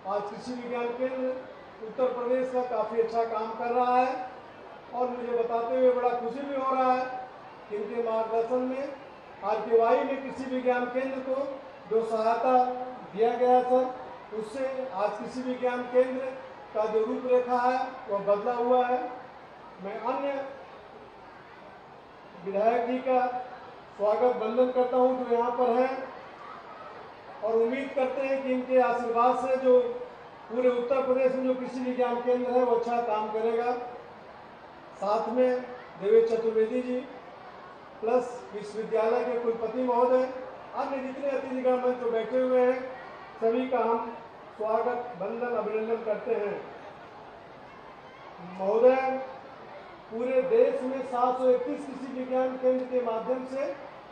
आज कृषि विज्ञान केंद्र उत्तर प्रदेश का काफ़ी अच्छा काम कर रहा है और मुझे बताते हुए बड़ा खुशी भी हो रहा है कि इनके मार्गदर्शन में RKY में कृषि विज्ञान केंद्र को जो सहायता दिया गया था उससे आज कृषि विज्ञान केंद्र का जो रूपरेखा है वह बदला हुआ है। मैं अन्य विधायक जी का स्वागत वंदन करता हूं जो यहाँ पर हैं और उम्मीद करते हैं कि इनके आशीर्वाद से जो पूरे उत्तर प्रदेश में जो कृषि विज्ञान केंद्र है वो अच्छा काम करेगा। साथ में देवेश चतुर्वेदी जी प्लस विश्वविद्यालय के कुलपति महोदय, अन्य जितने अतिथिगण मंच पर बैठे हुए हैं सभी का हम स्वागत वंदन अभिनंदन करते हैं। महोदय, पूरे देश में 731 कृषि विज्ञान केंद्र के माध्यम से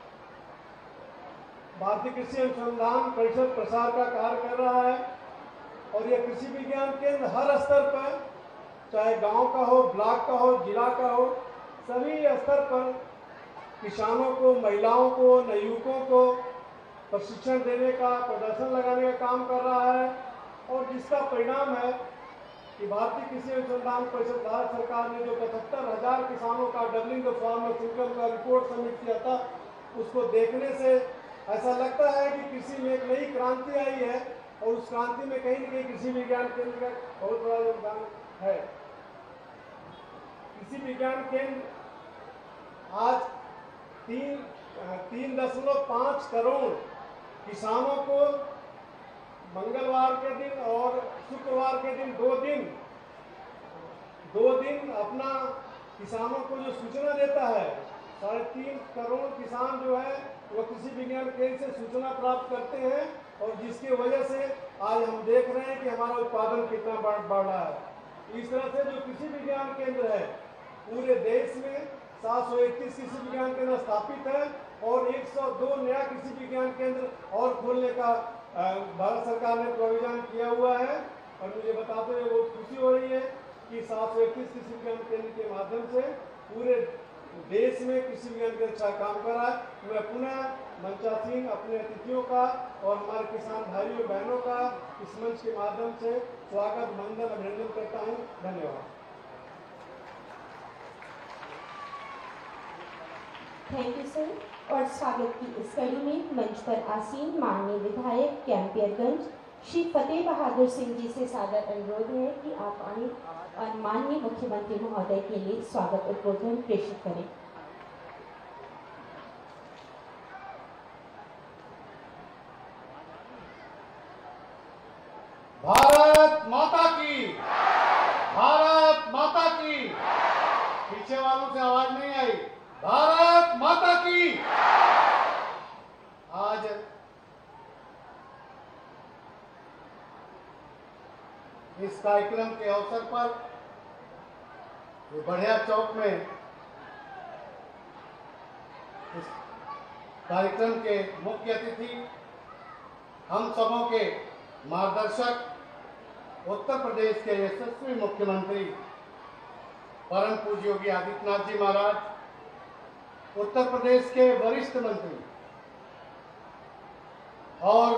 भारतीय कृषि अनुसंधान परिषद प्रसार का कार्य कर रहा है और यह कृषि विज्ञान केंद्र हर स्तर पर, चाहे गांव का हो, ब्लॉक का हो, जिला का हो, सभी स्तर पर किसानों को, महिलाओं को, नवयुवकों को प्रशिक्षण देने का, प्रदर्शन लगाने का काम कर रहा है और जिसका परिणाम है कि भारतीय कृषि अनुसंधान परिषद भारत सरकार ने जो 75,000 किसानों का डबलिंग द फार्मर्स इनकम का रिपोर्ट सबमिट किया था, उसको देखने से ऐसा लगता है कि कृषि में एक नई क्रांति आई है और उस क्रांति में कहीं न कहीं कृषि विज्ञान केंद्र का बहुत बड़ा योगदान है। कृषि विज्ञान केंद्र आज 3.5 करोड़ किसानों को मंगलवार के दिन और शुक्रवार के दिन दो दिन अपना किसानों को जो सूचना देता है, 3.5 करोड़ किसान जो है वो कृषि विज्ञान केंद्र से सूचना प्राप्त करते हैं और जिसकी वजह से आज हम देख रहे हैं कि हमारा उत्पादन कितना बढ़ रहा है। इस तरह से जो कृषि विज्ञान केंद्र है पूरे देश में 731 कृषि विज्ञान केंद्र स्थापित है और 102 नया कृषि विज्ञान केंद्र और खोलने का भारत सरकार ने प्रोविजन किया हुआ है और मुझे बताते हुए बहुत खुशी हो रही है कि 731 कृषि विज्ञान केंद्र के माध्यम से पूरे देश में कृषि विज्ञान केंद्र अच्छा काम कर रहा है। मैं पुनः मंचासीन अपने अतिथियों का और हमारे किसान भाइयों बहनों का इस मंच के माध्यम से स्वागत वंदन अभिनंदन करता हूँ। धन्यवाद। Thank you sir. और स्वागत की इस कड़ी में मंच पर आसीन माननीय विधायक कैंपियरगंज श्री फतेह बहादुर सिंह जी से सादर अनुरोध है कि आप आए और माननीय मुख्यमंत्री महोदय के लिए स्वागत उद्बोधन प्रेषित करें। भारत माता की, भारत माता की। पीछे वालों से आवाज नहीं आई। भारत माता की। आज इस कार्यक्रम के अवसर पर बढ़िया चौक में इस कार्यक्रम के मुख्य अतिथि, हम सबों के मार्गदर्शक, उत्तर प्रदेश के यशस्वी मुख्यमंत्री परम पूज्य योगी आदित्यनाथ जी महाराज, उत्तर प्रदेश के वरिष्ठ मंत्री और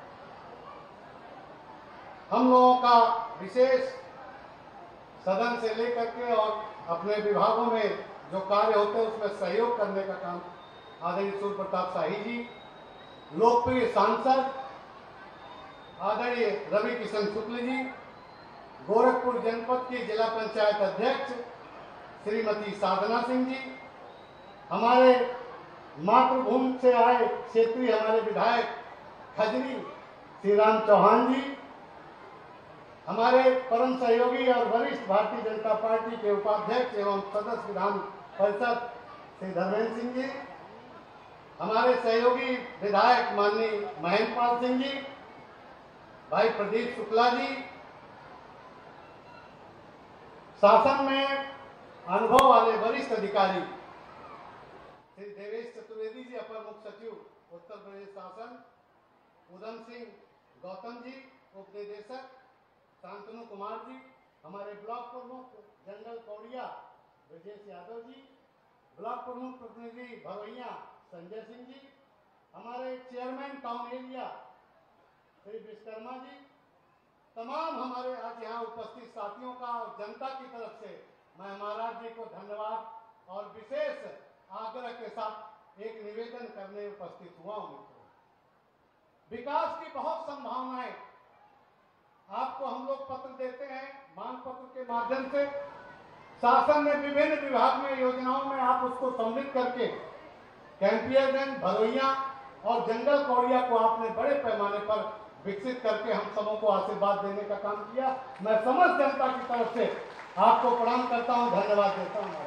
हम लोगों का विशेष सदन से लेकर के और अपने विभागों में जो कार्य होते हैं उसमें सहयोग करने का काम आदरणीय सूर्य प्रताप शाही जी, लोकप्रिय सांसद आदरणीय रवि किशन शुक्ल जी, गोरखपुर जनपद की जिला पंचायत अध्यक्ष श्रीमती साधना सिंह जी, हमारे मातृभूमि से आए क्षेत्रीय हमारे विधायक खजरी श्री राम चौहान जी, हमारे परम सहयोगी और वरिष्ठ भारतीय जनता पार्टी के उपाध्यक्ष एवं सदस्य विधान परिषद श्री धर्मेंद्र सिंह जी, हमारे सहयोगी विधायक माननीय महेंद्र पाल सिंह जी, भाई प्रदीप शुक्ला जी, शासन में अनुभव वाले वरिष्ठ अधिकारी श्री देवेश चतुर्वेदी जी, अपर मुख्य सचिव उत्तर प्रदेश शासन, उदम सिंह गौतम जी, उप निदेशक शांतनु कुमार जी, हमारे ब्लॉक प्रमुख जंगल कौड़िया ब्रजेश यादव जी, ब्लॉक प्रमुख प्रतिनिधि भरवैया संजय सिंह जी, हमारे chairman town area Shri Vishwakarma ji, तमाम हमारे आज यहाँ उपस्थित साथियों का और जनता की तरफ से मैं महाराज जी को धन्यवाद और विशेष आग्रह के साथ एक निवेदन करने उपस्थित हुआ हूं। मित्रों, विकास की बहुत संभावनाएं आपको हम लोग पत्र देते हैं, मांग पत्र के माध्यम से शासन ने विभिन्न विभाग में योजनाओं में आप उसको सम्मिलित करके कैंपियरगंज, भरोइया और जंगल कौड़िया को आपने बड़े पैमाने पर विकसित करके हम सबों को आशीर्वाद देने का काम किया। मैं समस्त जनता की तरफ से आपको प्रणाम करता हूं, धन्यवाद देता हूं।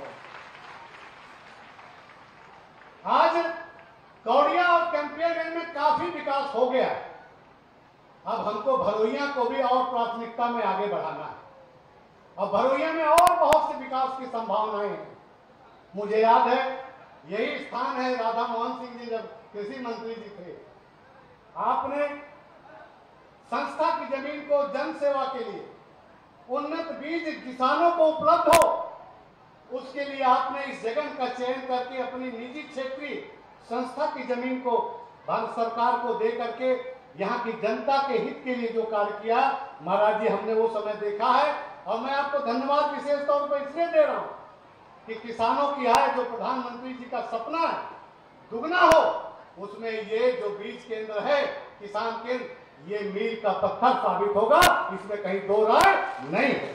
आज कौड़िया और कैंपियरगंज में काफी विकास हो गया है। अब हमको भरोइया को भी और प्राथमिकता में आगे बढ़ाना है और भरोइया में और बहुत से विकास की संभावनाएं हैं। मुझे याद है यही स्थान है राधा मोहन सिंह जी जब कृषि मंत्री जी थे, आपने संस्था की जमीन को जन सेवा के लिए उन्नत बीज किसानों को उपलब्ध हो, उसके लिए आपने इस जगह का चयन करके अपनी निजी क्षेत्रीय संस्था की जमीन को भारत सरकार को दे करके यहाँ की जनता के हित के लिए जो कार्य किया महाराज जी, हमने वो समय देखा है। और मैं आपको धन्यवाद विशेष तौर पर इसलिए दे रहा हूँ कि किसानों की आय जो प्रधानमंत्री जी का सपना है दुगना हो, उसमें ये जो बीज केंद्र है, किसान केंद्र, ये मील का पत्थर साबित होगा, इसमें कहीं दो राय नहीं है।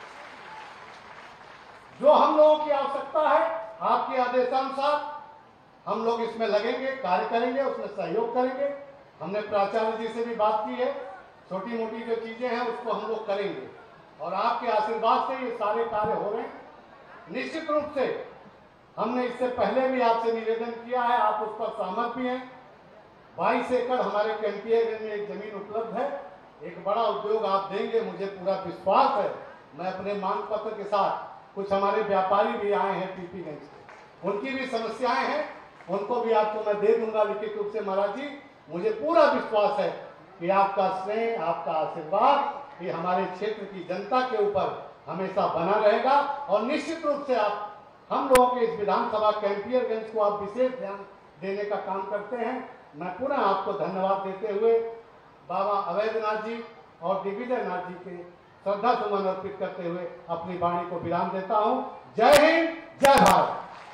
जो हम लोगों की आवश्यकता है आपके आदेशानुसार हम लोग इसमें लगेंगे, कार्य करेंगे, उसमें सहयोग करेंगे। हमने प्राचार्य जी से भी बात की है, छोटी मोटी जो चीजें हैं उसको हम लोग करेंगे और आपके आशीर्वाद से ये सारे कार्य हो रहे हैं। निश्चित रूप से हमने इससे पहले भी आपसे निवेदन किया है, आप उस पर सहमत भी हैं। 22 एकड़ हमारे कैंपियरगंज में एक जमीन उपलब्ध है, एक बड़ा उद्योग आप देंगे, मुझे पूरा विश्वास है। मैं अपने मांग पत्र के साथ, कुछ हमारे व्यापारी भी आए हैं पीपीगंज से, उनकी भी समस्याएं हैं, उनको भी आपको मैं दे दूंगा लिखित रूप से। महाराज जी, मुझे पूरा विश्वास है कि आपका स्नेह, आपका आशीर्वाद ये हमारे क्षेत्र की जनता के ऊपर हमेशा बना रहेगा और निश्चित रूप से आप हम लोगों के इस विधानसभा कैंपियरगंज को आप विशेष ध्यान देने का काम करते हैं। मैं पुनः आपको धन्यवाद देते हुए बाबा अवैधनाथ जी और दिग्विजय नाथ जी के श्रद्धा सुमन अर्पित करते हुए अपनी वाणी को विराम देता हूं। जय हिंद, जय भारत।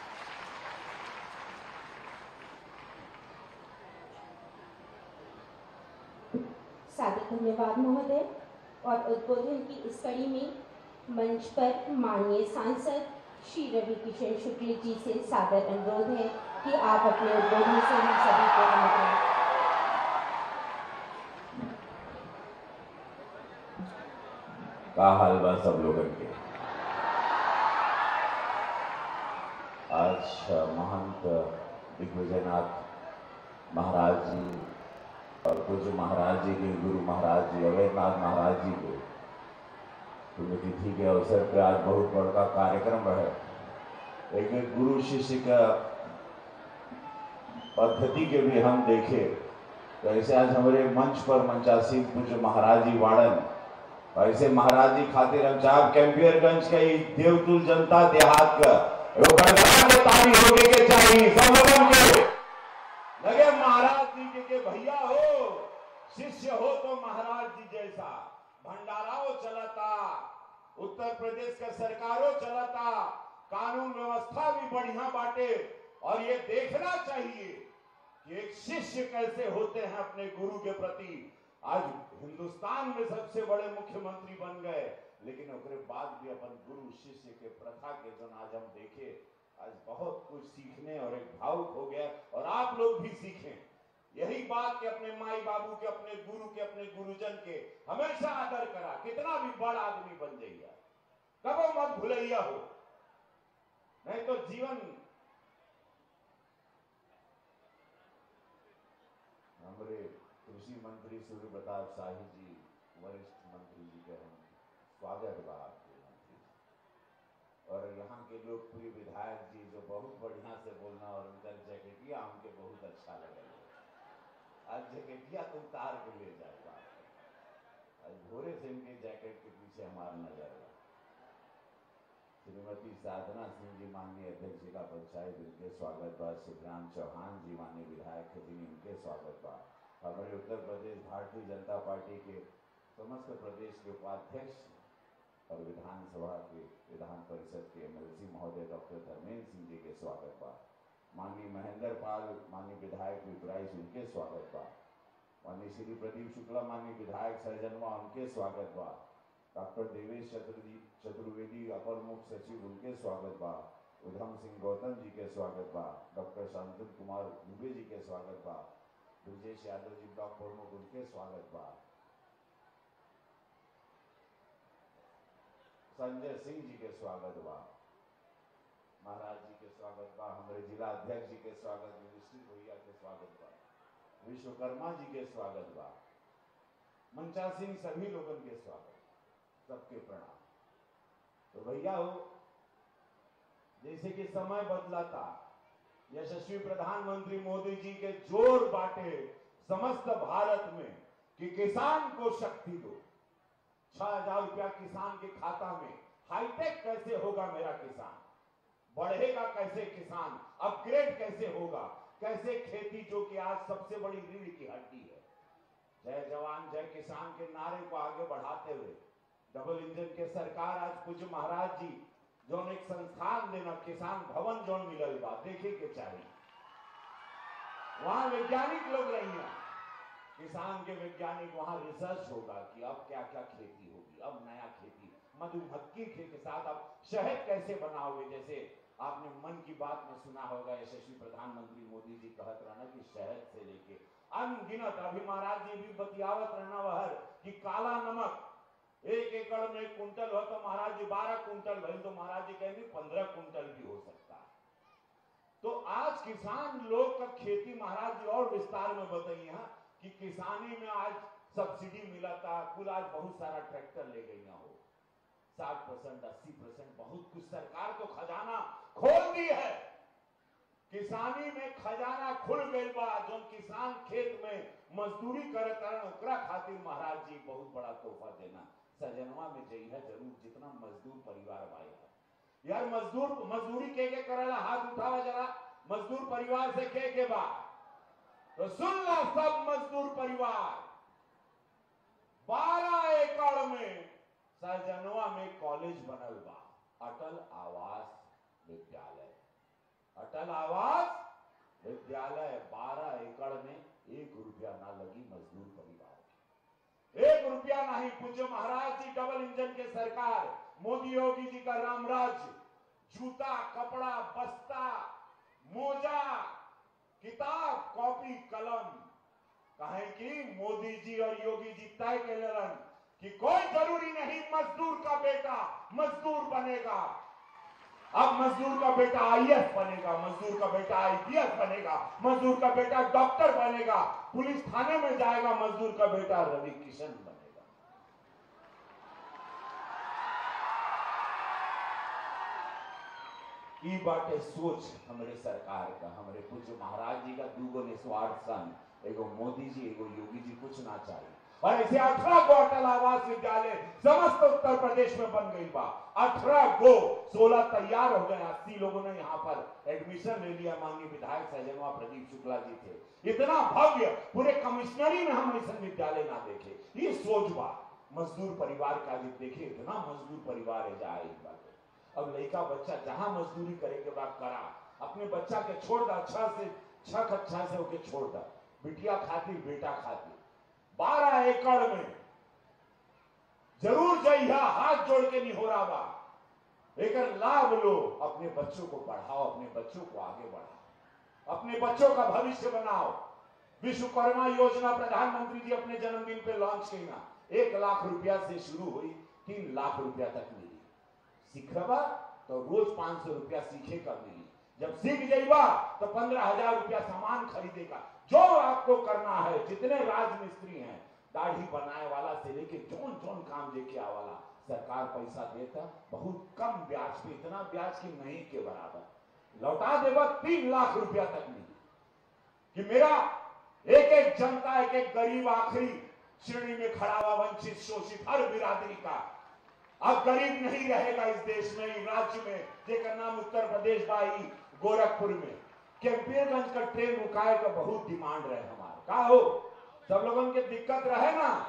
सादर धन्यवाद महोदय। और उद्बोधन की इस कड़ी में मंच पर माननीय सांसद श्री रवि किशन शुक्ल जी से सादर अनुरोध है कि आप अपने उद्बोधन से हम सभी को आमंत्रित। का हाल बा सब लोगन के। आज महंत दिग्विजयनाथ महाराज जी और पूज्य महाराज जी के गुरु महाराज जी अवैधनाथ महाराज जी को पुण्यतिथि के अवसर पर आज बहुत बड़ा कार्यक्रम है। एक गुरु शिष्य का पद्धति के भी हम देखे तो ऐसे आज हमारे मंच पर मंचासीन पूज्य महाराज जी वाड़न, ऐसे महाराज जी खातिर हम चाहे कैंपियरगंज के देवतुल जनता देहात का ताली होने के चाहिए सब लोगों के लगे महाराज जी के भैया हो, शिष्य हो तो महाराज जी जैसा भंडाराओ चलाता, उत्तर प्रदेश का सरकारों चलाता, कानून व्यवस्था भी बढ़िया बाटे और ये देखना चाहिए कि एक शिष्य कैसे होते हैं अपने गुरु के प्रति। आज हिंदुस्तान में सबसे बड़े मुख्यमंत्री बन गए, लेकिन उसके बाद भी अपन गुरु शिष्य के प्रथा के जो आज हम देखे, आज बहुत कुछ सीखने और एक भावुक हो गया और आप लोग भी सीखें यही बात कि अपने माई बाबू के, अपने गुरु के, अपने गुरुजन के हमेशा आदर करा, कितना भी बड़ा आदमी बन जाइए, कबो मत भुलैया हो, नहीं तो जीवन। हमारे कृषि मंत्री सूर्य प्रताप शाही जी, वरिष्ठ मंत्री जी के हम स्वागत बा आपके मंत्री और यहाँ के लोकप्रिय विधायक जी जो बहुत बढ़िया से बोलना और उनका जैकेटिया हमके बहुत अच्छा लगे। आज जैकेटिया तो उतार के ले जाएगा, आज भोरे से इनके जैकेट के पीछे हमारा नजर है। श्रीमती साधना सिंह जी माननीय अध्यक्षिका पंचायत, इनके स्वागत बा। शिवराम चौहान जी माननीय विधायक थे, इनके स्वागत बा। हमारे उत्तर प्रदेश भारतीय जनता पार्टी के समस्त प्रदेश के उपाध्यक्ष और विधानसभा के विधान परिषद के एमएलसी महोदय डॉक्टर धर्मेंद्र सिंह जी के स्वागत बा। माननीय महेंद्र पाल माननीय विधायक विपराइस उनके स्वागत बा। माननीय श्री प्रदीप शुक्ला माननीय विधायक सहजनवा उनके स्वागत बा। डॉक्टर देवेश चतुर्वेदी अपर मुख्य सचिव उनके स्वागत बा। उधम सिंह गौतम जी के स्वागत बा। डॉक्टर शांतनु कुमार दुबे जी के स्वागत बा। ब्रजेश यादव जी ब्लॉक प्रमुख उनके स्वागत बा। संजय सिंह जी के स्वागत बा। महाराज जी के स्वागत बा। हमारे जिला अध्यक्ष जी के स्वागत, युधिष्ठिर भैया के स्वागत बा। विश्वकर्मा जी के स्वागत बा। मंचासीन सभी लोगों के स्वागत, सबके प्रणाम। तो भैया हो, जैसे कि समय बदलाता, यशस्वी प्रधानमंत्री मोदी जी के जोर बाटे समस्त भारत में कि किसान को शक्ति दो। 6,000 रुपया किसान के खाता में। हाईटेक कैसे होगा मेरा किसान, बढ़ेगा कैसे किसान, अपग्रेड कैसे होगा, कैसे खेती जो कि आज सबसे बड़ी रीढ़ की हड्डी है। जय जवान जय किसान के नारे को आगे बढ़ाते हुए डबल इंजन के सरकार आज पूज्य महाराज जी जो एक संस्थान देना किसान भवन जो मिलल बा, देखे के चाहिए। वहां वैज्ञानिक लोग रही हैं, किसान के वैज्ञानिक, वहां रिसर्च होगा कि अब क्या क्या खेती होगी, अब नया खेती, मधुमक्खी के साथ अब शहद कैसे बनाओगे। जैसे आपने मन की बात में सुना होगा, यशस्वी प्रधानमंत्री मोदी जी कहत रहना कि शहद से लेके अनगिनत, अभी महाराज जी भी बतियावत रहना वह कि काला नमक 1 एकड़ में 1 कुंटल हो तो महाराज जी 12 कुंटल भाई, तो महाराज जी कहेंगे 15 कुंटल भी हो सकता है। तो आज किसान लोग का खेती महाराज जी और विस्तार में बताइए कि किसानी में आज सब्सिडी मिला था, कुल आज बहुत सारा ट्रैक्टर ले गई ना हो, 60% 80% बहुत कुछ सरकार तो खजाना खोल दी है। किसानी में खजाना खुल गई बा। जो किसान खेत में मजदूरी करत रहन ओकरा खातिर महाराज जी बहुत बड़ा तोहफा देना। सजनवा में जइहा जरूर, जितना मजदूर परिवार भाई है यार, मजदूरी के करेला, हाथ उठावा जरा, मजदूर परिवार से के बा तो सुन ला सब मजदूर परिवार। 12 एकड़ में सहजनवा में कॉलेज बनल बा, अटल आवास विद्यालय। अटल आवास विद्यालय 12 एकड़ में 1 रुपया ना लगी मजदूर परिवार की, 1 रुपया नहीं। पूज्य महाराज जी डबल इंजन के सरकार, मोदी योगी जी का रामराज्य, जूता कपड़ा बस्ता मोजा किताब कॉपी कलम, कहे कि मोदी जी और योगी जी तय के लेलन कि कोई जरूरी नहीं मजदूर का बेटा मजदूर बनेगा। अब मजदूर का बेटा आईएएस बनेगा, मजदूर का बेटा आईपीएस बनेगा, मजदूर का बेटा डॉक्टर बनेगा, पुलिस थाने में जाएगा, मजदूर का बेटा रवि किशन बनेगा। ई बाटे सोच हमारे सरकार का, हमारे पूज्य महाराज जी का। दूगो निस्वार्थ सन, एगो मोदी जी एगो योगी जी, कुछ ना चाहिए। और ऐसे 18 गो अटल आवास विद्यालय समस्त उत्तर प्रदेश में बन गई बा। 18 गो, 16 तैयार हो गए। 80 लोगों ने यहाँ पर एडमिशन ले लिया। माननीय विधायक सहजनवा प्रदीप शुक्ला जी थे। इतना भव्य, पूरे कमिश्नरी में हम ऐसा विद्यालय ना देखे। ये सोच बा मजदूर परिवार का। देखे इतना मजदूर परिवार है जाए इस बात। अब लड़का बच्चा जहां मजदूरी करे के बाद करा, अपने बच्चा के छोड़ दा, 6 कक्षा से होके छोड़ दा, बिटिया खातिर बेटा खातिर 12 एकड़ में जरूर जइहा, हाथ जोड़ के निहोरा बा। एक लाभ लो, अपने बच्चों को पढ़ाओ, अपने बच्चों को आगे बढ़ाओ, अपने बच्चों का भविष्य बनाओ। विश्वकर्मा योजना प्रधानमंत्री जी अपने जन्मदिन पे लॉन्च की ना, 1 लाख रुपया से शुरू हुई, 3 लाख रुपया तक मिली। सीखबा तो रोज 500 रुपया सीखे का मिली। जब सीख जाइबा तो 15,000 रुपया सामान खरीदेगा। जो आपको करना है, जितने राजमिस्त्री हैं, दाढ़ी बनाए वाला से लेके जोन जोन काम लेके आवाला, सरकार पैसा देता, बहुत कम ब्याज पे, इतना ब्याज की नहीं के बराबर लौटा देगा। 3 लाख रुपया तक मिली कि मेरा एक एक जनता, एक एक गरीब आखिरी श्रेणी में खड़ा हुआ, वंचित शोषित हर बिरादरी का अब गरीब नहीं रहेगा इस देश में, इस राज्य में, जेकर नाम उत्तर प्रदेश बाई गोरखपुर में कैंपियरगंज का ट्रेन रुकाए का बहुत डिमांड रहे हमारे। का हो सब लोगों के दिक्कत रहे ना,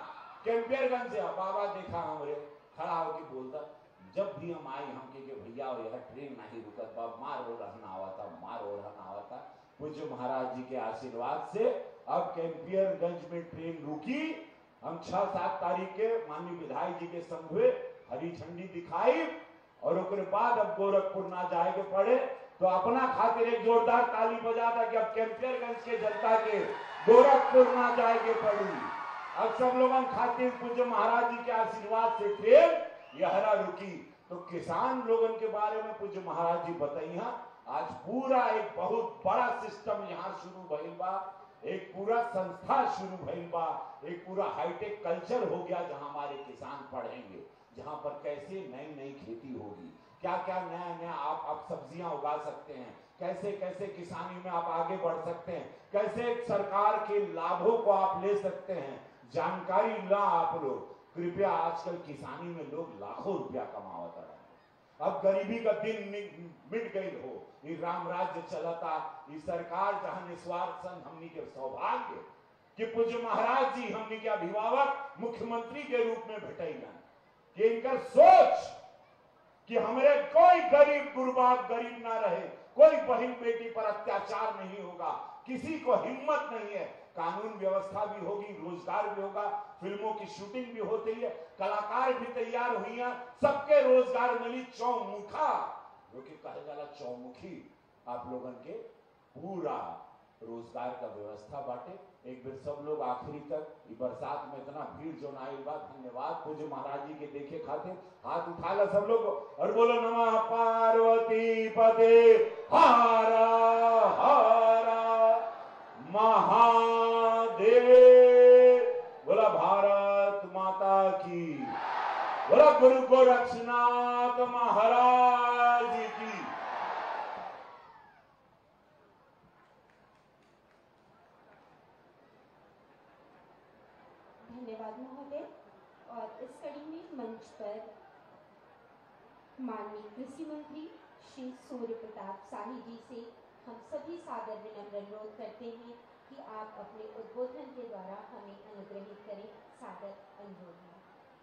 कैंपियरगंज से बाबा देखा हमरे खड़ा होके बोलता, जब भी हम आए हम के भैया यह ट्रेन नहीं रुकत बा, मार हो रहना आवा था। पूज्य महाराज जी के आशीर्वाद से अब कैंपियरगंज में ट्रेन रुकी। हम 6-7 तारीख के माननीय विधायक जी के संग हुए, हरी झंडी दिखाई और उसके बाद अब गोरखपुर ना जाए के पड़े तो अपना खातिर एक जोरदार ताली बजा था कि अब कैंपियरगंज के जनता के गोरखपुर ना जाए के पड़ी। अब सब लोगों खातिर पूज्य महाराज जी के आशीर्वाद से ट्रेन यहरा रुकी। तो किसान लोगों के बारे में पूज्य महाराज जी बताइए। आज पूरा एक बहुत बड़ा सिस्टम यहाँ शुरू भइल बा, एक पूरा संस्था शुरू भइल बा, एक पूरा हाईटेक कल्चर हो गया जहां हमारे किसान पढ़ेंगे, जहां पर कैसे नई नई खेती होगी, क्या क्या नया नया आप सब्जियां उगा सकते हैं, कैसे कैसे किसानी में आप आगे बढ़ सकते हैं, कैसे सरकार के लाभों को आप ले सकते हैं, जानकारी ला आप लोग। कृपया आजकल किसानी में लोग लाखों रुपया कमावता है। अब गरीबी का दिन मिट गई हो, ये राम राज्य चलता, ये सरकार जहां निस्वार्थ सन हमनी के सौभाग्य कि पूज्य महाराज जी हमनी के अभिभावक मुख्यमंत्री के रूप में भेटैलन कि इनकर सोच कि हमारे कोई गरीब गुरबाब गरीब ना रहे, कोई बहन बेटी पर अत्याचार नहीं होगा, किसी को हिम्मत नहीं है, कानून व्यवस्था भी होगी, रोजगार भी होगा, फिल्मों की शूटिंग भी होती है, कलाकार भी तैयार हुई हैं, सबके रोजगार मिली। चौमुखा जो कि कहे जाला चौमुखी आप लोगन के पूरा रोजगार का व्यवस्था बाटे। एक बार सब लोग आखिरी तक बरसात में इतना भीड़ जो आयल बा, धन्यवाद पूज्य महाराज जी के देखे खातिर। हाथ उठा ला सब लोग और बोलो नमः पार्वती पते हर हर महादेव। बोला भारत माता की, बोला गुरु गोरक्षनाथ महाराज की। धन्यवाद महोदय। और इस कड़ी में मंच पर माननीय कृषि मंत्री श्री सूर्य प्रताप शाही जी से हम सभी सादर विनम्र अनुरोध करते हैं कि आप अपने उद्बोधन के द्वारा हमें अनुग्रहित करें। सादर अनुरोध है।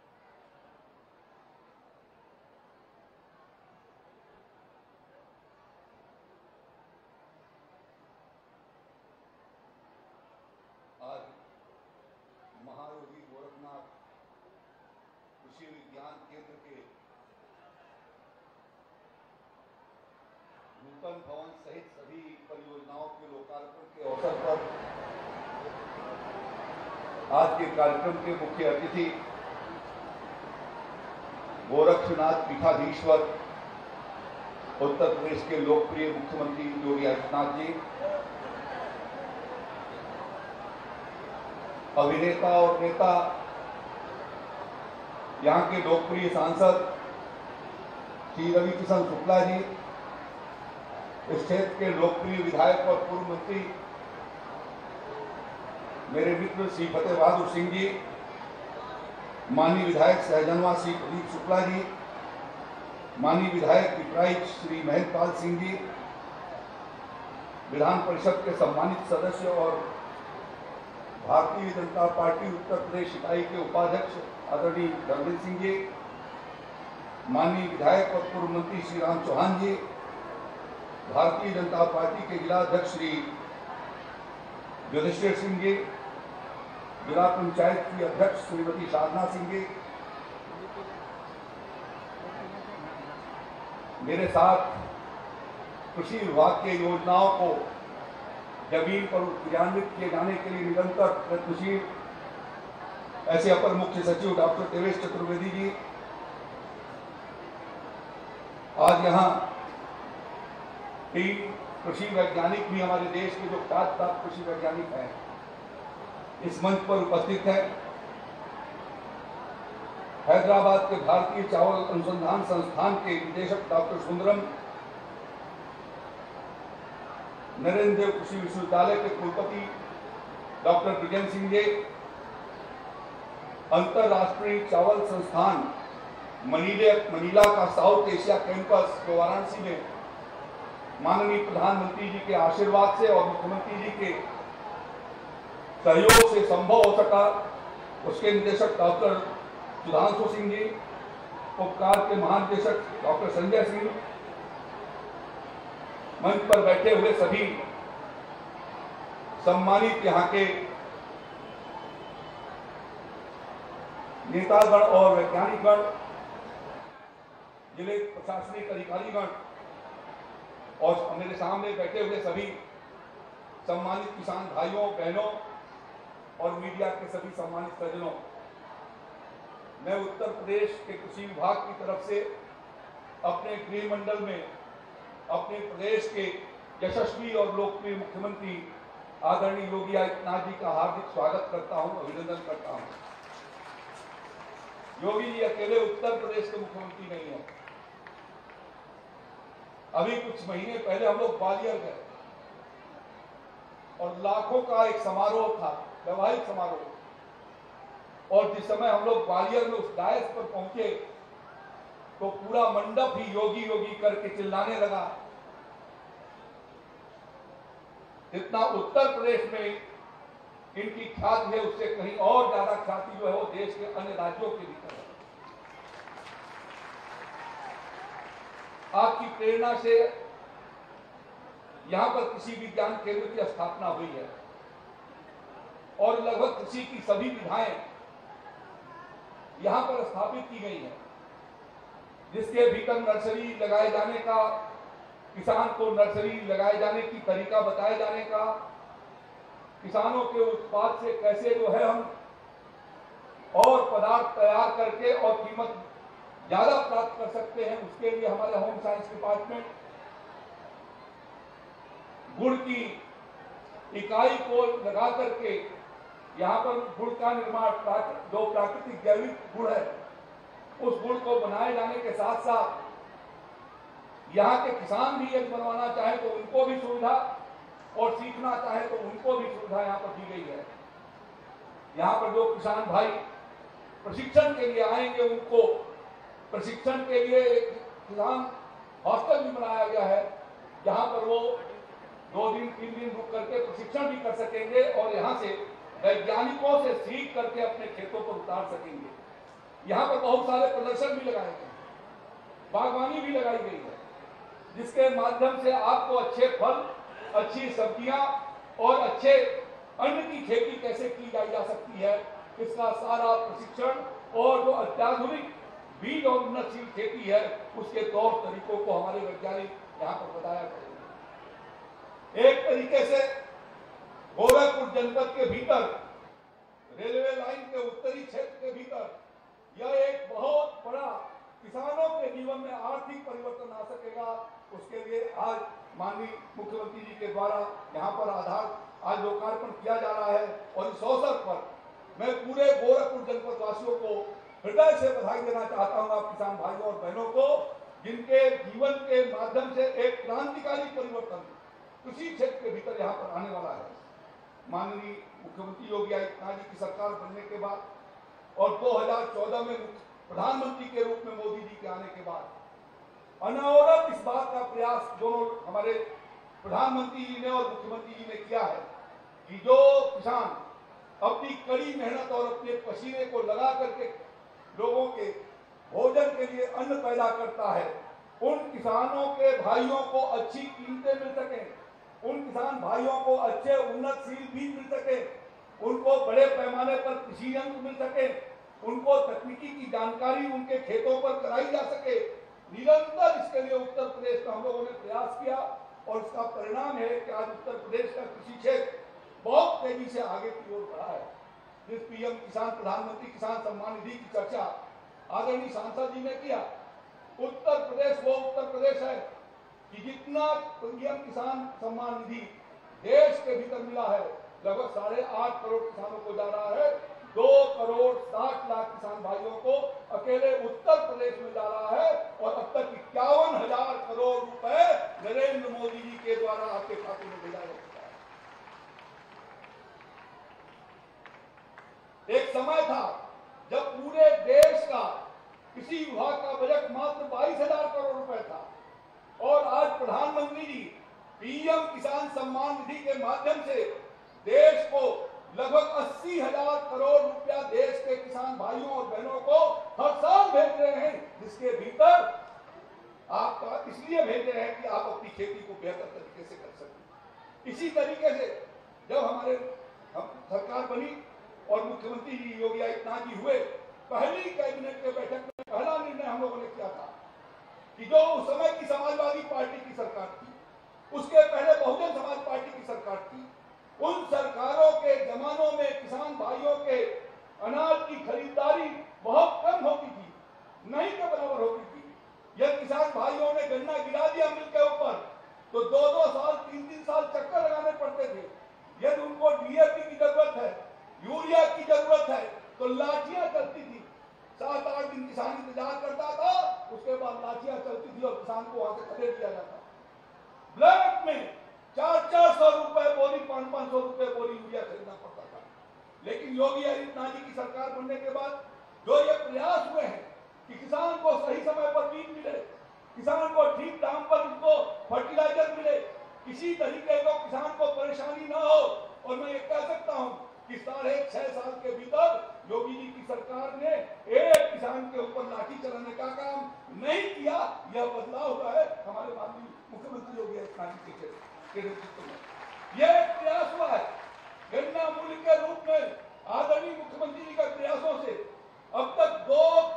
आज महायोगी गोरखनाथ कृषि विज्ञान केंद्र के नूतन भवन सहित सभी परियोजनाओं के लोकार्पण के अवसर पर आज के कार्यक्रम के मुख्य अतिथि गोरक्षनाथ पीठाधीश्वर उत्तर प्रदेश के लोकप्रिय मुख्यमंत्री योगी आदित्यनाथ जी, अभिनेता और नेता यहाँ के लोकप्रिय सांसद श्री रविकिशन शुक्ला जी, इस क्षेत्र के लोकप्रिय विधायक और पूर्व मंत्री मेरे मित्र श्री फतेह बहादुर सिंह जी, माननीय विधायक सहजनवा श्री प्रदीप शुक्ला जी, माननीय विधायक पिपराइच श्री महेंद्रपाल सिंह जी, विधान परिषद के सम्मानित सदस्य और भारतीय जनता पार्टी उत्तर प्रदेश इकाई के उपाध्यक्ष आदरणीय धर्मेंद्र सिंह जी, माननीय विधायक और पूर्व मंत्री श्री राम चौहान जी, भारतीय जनता पार्टी के जिला अध्यक्ष श्री युधिष्ठिर सिंह जी, जिला पंचायत की अध्यक्ष श्रीमती साधना सिंह जी, मेरे साथ कृषि विभाग के योजनाओं को जमीन पर क्रियान्वित किए जाने के लिए निरंतर प्रयत्नशील ऐसे अपर मुख्य सचिव डॉक्टर देवेश चतुर्वेदी जी, आज यहाँ 3 कृषि वैज्ञानिक भी हमारे देश के जो ख्यात कृषि वैज्ञानिक हैं इस मंच पर उपस्थित है। हैदराबाद के भारतीय चावल अनुसंधान संस्थान के निदेशक डॉक्टर सुंदरम, नरेंद्र देव कृषि विश्वविद्यालय के कुलपति डॉक्टर ब्रिजेन सिंह जी, अंतरराष्ट्रीय चावल संस्थान मनीला का साउथ एशिया कैंपस जो वाराणसी में माननीय प्रधानमंत्री जी के आशीर्वाद से और मुख्यमंत्री जी के सहयोग से संभव हो सका, उसके निदेशक डॉक्टर सुधांशु सिंह जी, उपकार के महानिदेशक डॉक्टर संजय सिंह, मंच पर बैठे हुए सभी सम्मानित यहाँ के नेतागण और वैज्ञानिकगण, जिले प्रशासनिक अधिकारीगण और मेरे सामने बैठे हुए सभी सम्मानित किसान भाइयों बहनों और मीडिया के सभी सम्मानित सज्जनों, मैं उत्तर प्रदेश के कृषि विभाग की तरफ से अपने गृह मंडल में अपने प्रदेश के यशस्वी और लोकप्रिय मुख्यमंत्री आदरणीय योगी आदित्यनाथ जी का हार्दिक स्वागत करता हूं, अभिनंदन करता हूं। योगी जी अकेले उत्तर प्रदेश के मुख्यमंत्री नहीं है। अभी कुछ महीने पहले हम लोग ग्वालियर गए और लाखों का एक समारोह था, वैवाहिक समारोह, और जिस समय हम लोग ग्वालियर में उस डायस पर पहुंचे तो पूरा मंडप ही योगी योगी करके चिल्लाने लगा। जितना उत्तर प्रदेश में इनकी ख्याति है उससे कहीं और ज्यादा ख्याति जो है वो देश के अन्य राज्यों के भीतर है। आपकी प्रेरणा से यहां पर कृषि विज्ञान केंद्र की स्थापना हुई है और लगभग कृषि की सभी विधाएं यहां पर स्थापित की गई है, जिसके भीतर नर्सरी लगाए जाने का, किसान को नर्सरी लगाए जाने की तरीका बताए जाने का, किसानों के उत्पाद से कैसे जो है हम और पदार्थ तैयार करके और कीमत ज्यादा प्राप्त कर सकते हैं, उसके लिए हमारे होम साइंस डिपार्टमेंट गुड़ की इकाई को लगा करके यहाँ पर गुड़ का निर्माण, जो प्राकृतिक जैविक गुड़ है, उस गुड़ को बनाए जाने के साथ साथ यहाँ के किसान भी यदि बनवाना चाहे तो उनको भी सुविधा और सीखना चाहे तो उनको भी सुविधा यहाँ पर दी गई है। यहाँ पर जो किसान भाई प्रशिक्षण के लिए आएंगे उनको प्रशिक्षण के लिए एक किसान हॉस्टल भी बनाया गया है, जहाँ पर वो 2 दिन 3 दिन रुक करके प्रशिक्षण भी कर सकेंगे और यहाँ से वैज्ञानिकों से सीख करके अपने खेतों पर उतार सकेंगे। यहाँ पर बहुत सारे प्रदर्शन भी लगाए गए, बागवानी भी लगाई गई है, जिसके माध्यम से आपको अच्छे फल, अच्छी सब्जियां और अच्छे अन्न की खेती कैसे की जा सकती है, इसका सारा प्रशिक्षण और जो अत्याधुनिक बीज और उन्नतशील खेती है उसके तौर तरीकों को हमारे वैज्ञानिक यहाँ पर बताया करेंगे। एक तरीके से गोरखपुर जनपद के भीतर रेलवे लाइन के उत्तरी क्षेत्र के भीतर यह एक बहुत बड़ा किसानों के जीवन में आर्थिक परिवर्तन आ सकेगा, उसके लिए आज माननीय मुख्यमंत्री जी के द्वारा यहाँ पर आधार आज लोकार्पण किया जा रहा है। और इस अवसर पर मैं पूरे गोरखपुर जनपद वासियों को हृदय से बधाई देना चाहता हूँ, आप किसान भाइयों और बहनों को, जिनके जीवन के माध्यम से एक क्रांतिकारी परिवर्तन कृषि क्षेत्र के भीतर यहाँ पर आने वाला है। माननीय मुख्यमंत्री योगी आदित्यनाथ जी की सरकार बनने के बाद और 2014 में प्रधानमंत्री के रूप में मोदी जी के आने के बाद अनवरत इस बात का प्रयास दोनों हमारे प्रधानमंत्री जी ने और मुख्यमंत्री जी ने किया है कि जो किसान अपनी कड़ी मेहनत और अपने पसीने को लगा करके लोगों के भोजन के लिए अन्न पैदा करता है, उन किसानों के भाइयों को अच्छी कीमतें मिल सके, उन किसान भाइयों को अच्छे उन्नतशील बीज मिल सके, उनको बड़े पैमाने पर कृषि यंत्र मिल सके, उनको तकनीकी की जानकारी उनके खेतों पर कराई जा सके। निरंतर इसके लिए उत्तर प्रदेश में हम लोगों ने प्रयास किया और इसका परिणाम है कि आज उत्तर प्रदेश का कृषि क्षेत्र बहुत तेजी से आगे की ओर बढ़ा है। जिस पीएम किसान, प्रधानमंत्री किसान सम्मान निधि की चर्चा आदरणीय सांसद जी ने किया, उत्तर प्रदेश वो उत्तर प्रदेश है कि जितना पीएम किसान सम्मान निधि देश के भीतर मिला है, लगभग 8.5 करोड़ किसानों को जा रहा है, 2 करोड़ 60 लाख किसान भाइयों को अकेले उत्तर प्रदेश में जा रहा है और अब तक 51,000 करोड़ रुपए नरेंद्र मोदी जी के द्वारा आपके खाते में भेजा जा चुका है। एक समय था जब पूरे देश का कृषि विभाग का बजट मात्र 22,000 करोड़ रुपए था और आज प्रधानमंत्री जी पीएम किसान सम्मान निधि के माध्यम से देश को लगभग 80,000 करोड़ रुपया देश के किसान भाइयों और बहनों को हर साल भेज रहे हैं, जिसके भीतर आपका इसलिए भेज रहे हैं कि आप अपनी खेती को बेहतर तरीके से कर सकें। इसी तरीके से जब हम सरकार बनी और मुख्यमंत्री जी योगी आदित्यनाथ जी हुए, पहली कैबिनेट के बैठक में पहला निर्णय हम लोगों ने किया था कि जो उस समय की समाजवादी पार्टी की सरकार थी, उसके पहले बहुजन समाज पार्टी की सरकार थी, उन सरकारों के जमानों में किसान भाइयों के अनाज की खरीदारी बहुत कम होती थी, नहीं के बराबर होती थी। यदि किसान भाइयों ने गन्ना गिरा दिया मिल के ऊपर तो 2-2 साल 3-3 साल चक्कर लगाने पड़ते थे। यदि उनको डीएपी की जरूरत है, यूरिया की जरूरत है, तो लाठियां चलती थी। 7-8 दिन किसान इंतजार करता था, उसके बाद लाठियां चलती थी और किसान को वहां से खरीद दिया जाता। ब्लैक में 400-400 रुपए बोरी, 500-500 रुपए बोरी यूरिया खरीदना पड़ता था। लेकिन योगी आदित्यनाथ जी की सरकार बनने के बाद जो ये प्रयास हुए हैं कि किसान को सही समय पर बीज मिले, किसान को ठीक दाम पर उसको फर्टिलाइजर मिले, किसी तरीके को किसान को परेशानी ना हो। और मैं ये कह सकता हूं कि 6.5 साल के भीतर योगी जी की सरकार ने एक किसान के ऊपर लाठी चलाने का काम नहीं किया। यह बदलाव हुआ है हमारे माननीय मुख्यमंत्री योगी आदित्यनाथ जी के नेतृत्व में। यह एक प्रयास हुआ है गन्ना मूल्य के रूप में आदरणीय मुख्यमंत्री जी के प्रयासों से अब तक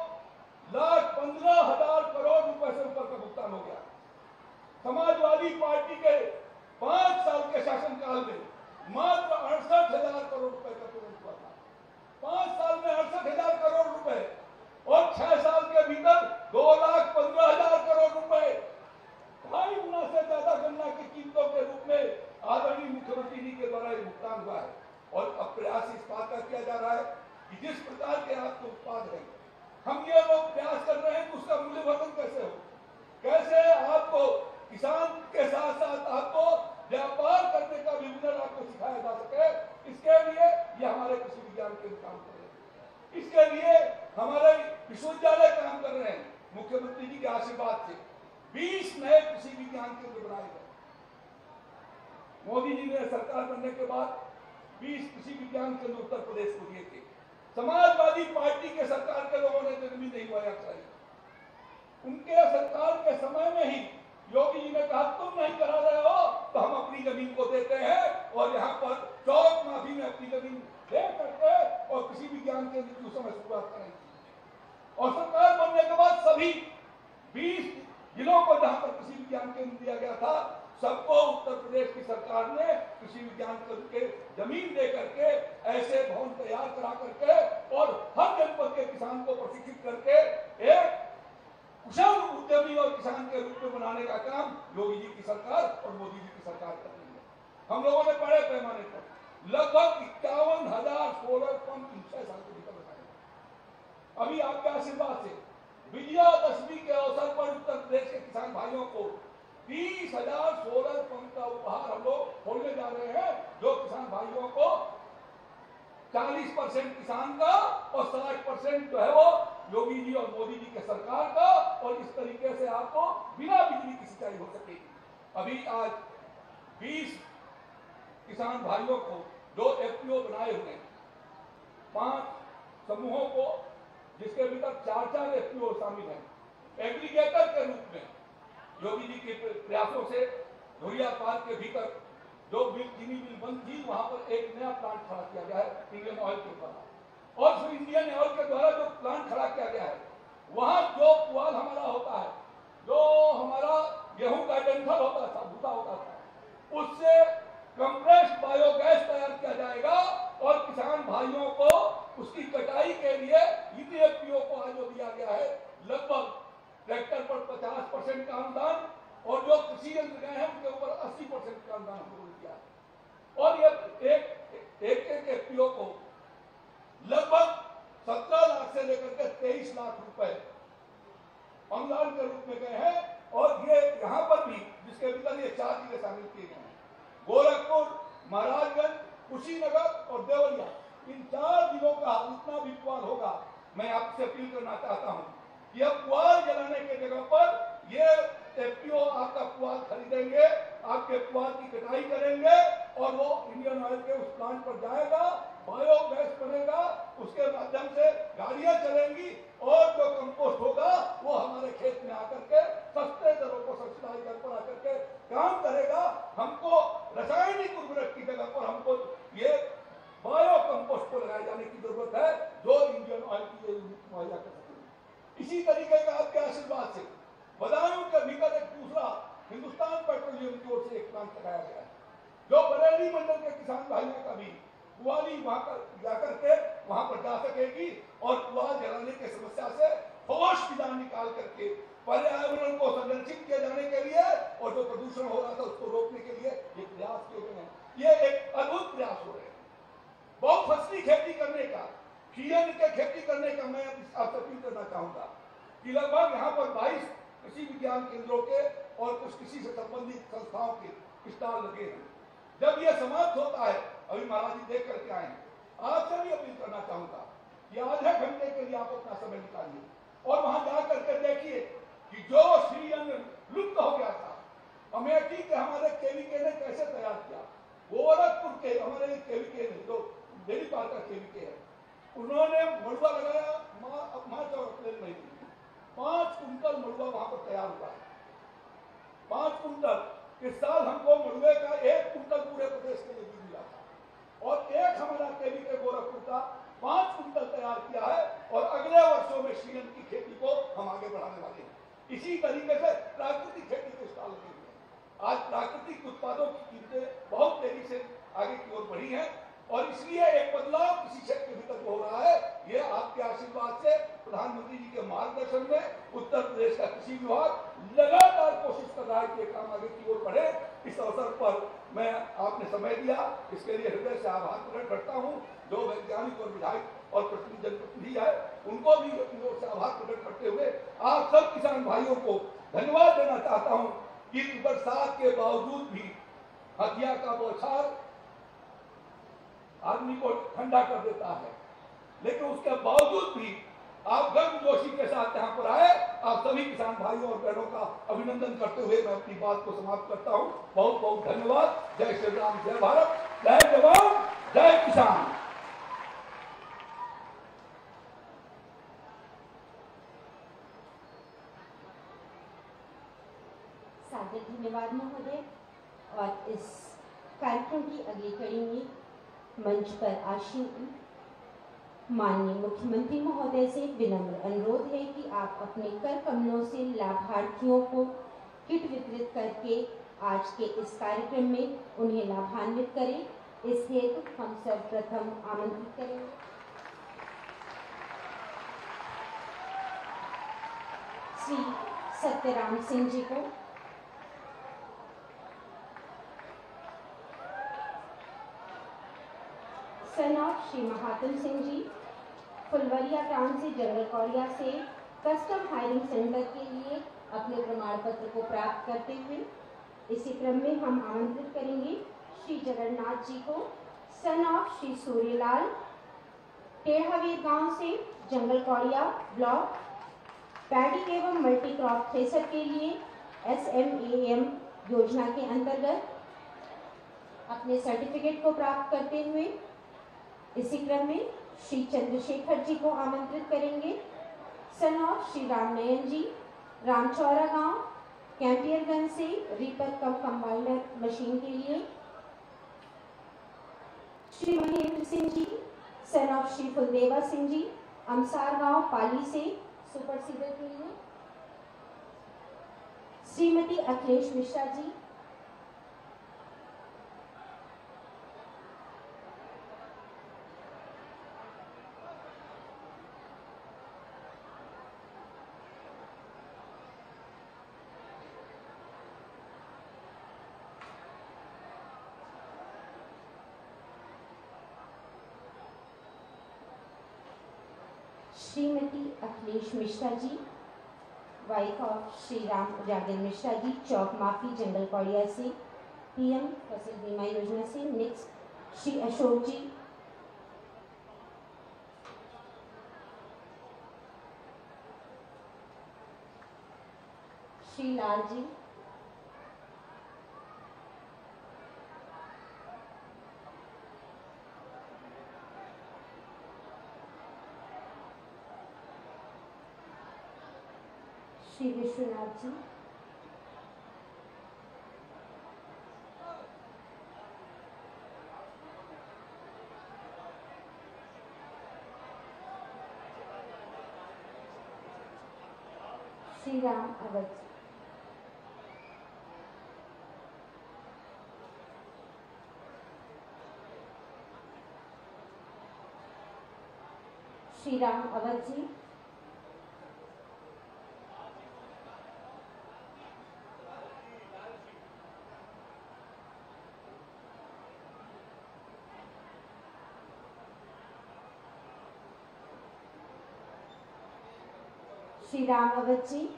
2,15,000 करोड़ रुपए से ऊपर का भुगतान हो गया। समाजवादी पार्टी के 5 साल के शासनकाल में मात्र 68,000 करोड़ रुपए का पेमेंट हुआ था। 5 साल में 68,000 करोड़ रुपए और 6 साल के भीतर 2,15,000 करोड़ रुपए, 2.5 गुना से ज्यादा गन्ना की कीमतों के रूप में आदरणीय मुख्यमंत्री जी के द्वारा भुगतान हुआ है। और अब प्रयास इस बात का किया जा रहा है कि जिस प्रकार के आपके उत्पाद हैं, हम ये लोग प्रयास कर रहे हैं कि उसका मूल्यवर्धन कैसे हो, कैसे आपको किसान के साथ साथ आपको व्यापार करने का भी हुनर आपको सिखाया जा सके। इसके लिए ये हमारे कृषि विज्ञान केंद्र काम कर रहे हैं, इसके लिए हमारे विश्वविद्यालय काम कर रहे हैं। मुख्यमंत्री जी के आशीर्वाद से 20 नए कृषि विज्ञान केंद्र बनाए गए। मोदी जी ने सरकार बनने के बाद 20 कृषि विज्ञान केंद्र उत्तर प्रदेश को दिए थे। समाजवादी पार्टी के सरकार के लोगों ने जमीन नहीं मुहैया कराई। उनके सरकार के समय में ही योगी जी ने कहा तुम नहीं करा रहे हो तो हम अपनी जमीन को देते हैं और यहाँ पर चौक माफी में अपनी जमीन दे करके और कृषि विज्ञान केंद्र की उस समय शुरुआत करेंगे। और सरकार बनने के बाद सभी 20 जिलों को जहां पर कृषि विज्ञान केंद्र दिया गया था, सबको उत्तर प्रदेश की सरकार ने कृषि विज्ञान केंद्र के जमीन दे करके ऐसे भवन तैयार करा करके और हर जनपद के किसान को प्रशिक्षित करके एक कुशल उद्यमी और किसान के रूप में बनाने का काम योगी जी की सरकार और मोदी जी की सरकार कर रही है। हम लोगों ने बड़े पैमाने पर लगभग 51,000 सोलर पंप 6 साल के भीतर लगाए। अभी आपके आशीर्वाद से विजयादशमी के अवसर पर उत्तर प्रदेश के किसान भाइयों को 30,000 सोलर पंप का उपहार हम लोग खोलने जा रहे हैं, जो किसान भाइयों को 40% किसान का और 60% जो है वो योगी जी और मोदी जी के सरकार का। और इस तरीके से आपको बिना बिजली की सिंचाई हो सकेगी। अभी आज 20 किसान भाइयों को जो एफपीओ बनाए हुए हैं, 5 समूहों को, जिसके भीतर 4-4 एफपीओ शामिल हैं एग्रीगेटर के रूप में। योगी जी के प्रयासों से धुरिया पार्क के भीतर जो चीनी मिल बंद थी, वहां पर एक नया प्लांट खड़ा किया गया है इंडियन ऑयल के द्वारा। और जो इंडियन ऑयल के द्वारा जो प्लांट खड़ा किया गया है, वहां जो पुआल हमारा होता है, जो हमारा गेहूं का डंठल होता था, भूसा होता था, उससे कंप्रेस्ड बायोगैस तैयार किया जाएगा और किसान भाइयों को उसकी कटाई के लिए ईपीएफपीओ को आज जो दिया गया है, लगभग ट्रैक्टर पर 50% का अनुदान और जो कृषि यंत्र गए हैं उनके ऊपर 80% का अनुदान हम लोगों ने दिया है। और ये एक एफपीओ को लगभग 17 लाख से लेकर के 23 लाख रुपए अनुदान के रूप में गए हैं। और ये यहाँ पर भी जिसके भीतर ये 4 जिले शामिल किए गए हैं, गोरखपुर, महाराजगंज, कुशीनगर और देवरिया, इन 4 जिलों का जितना भी पुआल होगा, मैं आपसे अपील करना चाहता हूं कि अब पुआल जलाने के जगह पर ये एफपीओ आपका पुआल खरीदेंगे, आपके पुआल की कटाई करेंगे और वो इंडियन ऑयल के उस प्लांट पर जाएगा, बायोगैस बनेगा, उसके माध्यम से गाड़ियां चलेंगी और जो कंपोस्ट होगा वो हमारे खेत में आकर के सस्ते दरों पर सब्सिडाइज दर पर आकर के काम करेगा। हमको रासायनिक उर्वरक की जगह पर हमको ये बायो कंपोस्ट को लगाए जाने की जरूरत है, जो इंडियन ऑयल की मुहैया कर सकेगी। इसी तरीके का आपके आशीर्वाद से बदायूं के भीतर एक दूसरा हिंदुस्तान पेट्रोलियम की ओर से एक प्लांट लगाया गया है, जो बरेली मंडल के किसान भाइयों का भी कुआली वहां पर जाकर के वहां पर जा सकेगी और कुआल जलाने की समस्या से ठोस विधान निकाल करके पर्यावरण को संरक्षित किए जाने के लिए और जो प्रदूषण हो रहा था उसको रोकने के लिए ये प्रयास किए गए हैं। ये एक अद्भुत प्रयास हो रहे हैं। बहुफसली खेती करने का, खीरन के खेती करने का मैं आपसे अपील करना चाहूंगा कि लगभग यहाँ पर 22 कृषि विज्ञान केंद्रों के और कुछ कृषि से संबंधित संस्थाओं के स्टॉल लगे हैं। जब यह समाप्त होता है, अभी महाराज जी देख करके आए हैं, आपसे भी अपील करना चाहूंगा कि आधे घंटे के लिए आप अपना समय निकालिए और वहां जा करके देखिए कि जो श्रीअन्न लुप्त हो गया था, अमेठी के हमारे केवीके ने कैसे तैयार किया, गोरखपुर के हमारे केवीके ने जो डेरी पार्क का केवीके है, उन्होंने मड़ुआ लगाया मार्च और अप्रैल महीने में 5 कुंटल मड़ुआ वहां पर तैयार हुआ है। 5 कुंटल। इस साल हमको मड़ुए का 1 कुंटल पूरे प्रदेश के लिए भी मिला था और एक हमारा केवीके गोरखपुर का 5 कुंटल तैयार किया है और अगले वर्षों में श्रीअन्न की खेती को हम आगे बढ़ाने वाले हैं। इसी तरीके से प्राकृतिक खेती के स्टॉल लगे हुए हैं। आज प्राकृतिक उत्पादों की कीमतें बहुत तेजी से आगे की ओर बढ़ी हैं और इसलिए एक बदलाव किसी क्षेत्र के भीतर हो रहा है। ये आपके आशीर्वाद से, प्रधानमंत्री जी के मार्गदर्शन में उत्तर प्रदेश का कृषि विभाग लगातार कोशिश कर रहा है कि काम आगे की ओर बढ़े। इस अवसर पर मैं आपने समय दिया, इसके लिए हृदय से आभार प्रकट करता हूँ। जो वैज्ञानिक और विधायक और जनप्रतिनिधि है उनको भी अपनी ओर से आभार प्रकट करते हुए आप सब किसान भाइयों को धन्यवाद देना चाहता हूँ कि बरसात के बावजूद भी हथिया का बौछार आदमी को ठंडा कर देता है, लेकिन उसके बावजूद भी आप गर्मजोशी के साथ यहाँ पर आए। आप सभी किसान भाइयों और बहनों का अभिनंदन करते हुए मैं अपनी बात को समाप्त करता हूँ। बहुत बहुत धन्यवाद। जय श्री राम, जय भारत, जय जवान, जय किसान। सादर धन्यवाद महोदय। और इस कार्यक्रम की अगली कड़ी में मंच पर आसीन माननीय मुख्यमंत्री महोदय से विनम्र अनुरोध है कि आप अपने कर कमलों से लाभार्थियों को किट वितरित करके आज के इस कार्यक्रम में उन्हें लाभान्वित करें। इस हेतु हम सर्वप्रथम आमंत्रित करेंगे श्री सत्यराम सिंह जी को। सन ऑफ श्री महात्म सिंह जी, फुलवरिया टाउन से जंगल कौड़िया से कस्टम हायरिंग सेंटर के लिए अपने प्रमाण पत्र को प्राप्त करते हुए इसी क्रम में हम आमंत्रित करेंगे श्री जगन्नाथ जी को। सन ऑफ श्री सूर्यलाल, टेढ़ावीर गांव से जंगल कौड़िया ब्लॉक, पैडी एवं मल्टी क्रॉप थ्रेसर के लिए SMAM योजना के अंतर्गत अपने सर्टिफिकेट को प्राप्त करते हुए इसी क्रम में श्री चंद्रशेखर जी को आमंत्रित करेंगे। सन ऑफ श्री रामनयन जी, रामचौरा गांव, कैंपियरगंज से रीपर कम कंबाइनर मशीन के लिए। श्री महेंद्र सिंह जी, सन ऑफ श्री फुलदेवा सिंह जी, अमसार गांव पाली से सुपर सीडर के लिए। श्रीमती अखिलेश मिश्रा जी, श्रीमती अखिलेश मिश्रा जी, वाइफ ऑफ श्री राम उजागर मिश्रा जी, चौक माफी जंगल कौड़िया से PM फसल बीमा योजना से। नेक्स्ट श्री अशोक जी, श्री लाल जी, श्री विश्वनाथ जी, श्री राम अवध जी, श्री राम अवध जी, श्री राम अवध जी,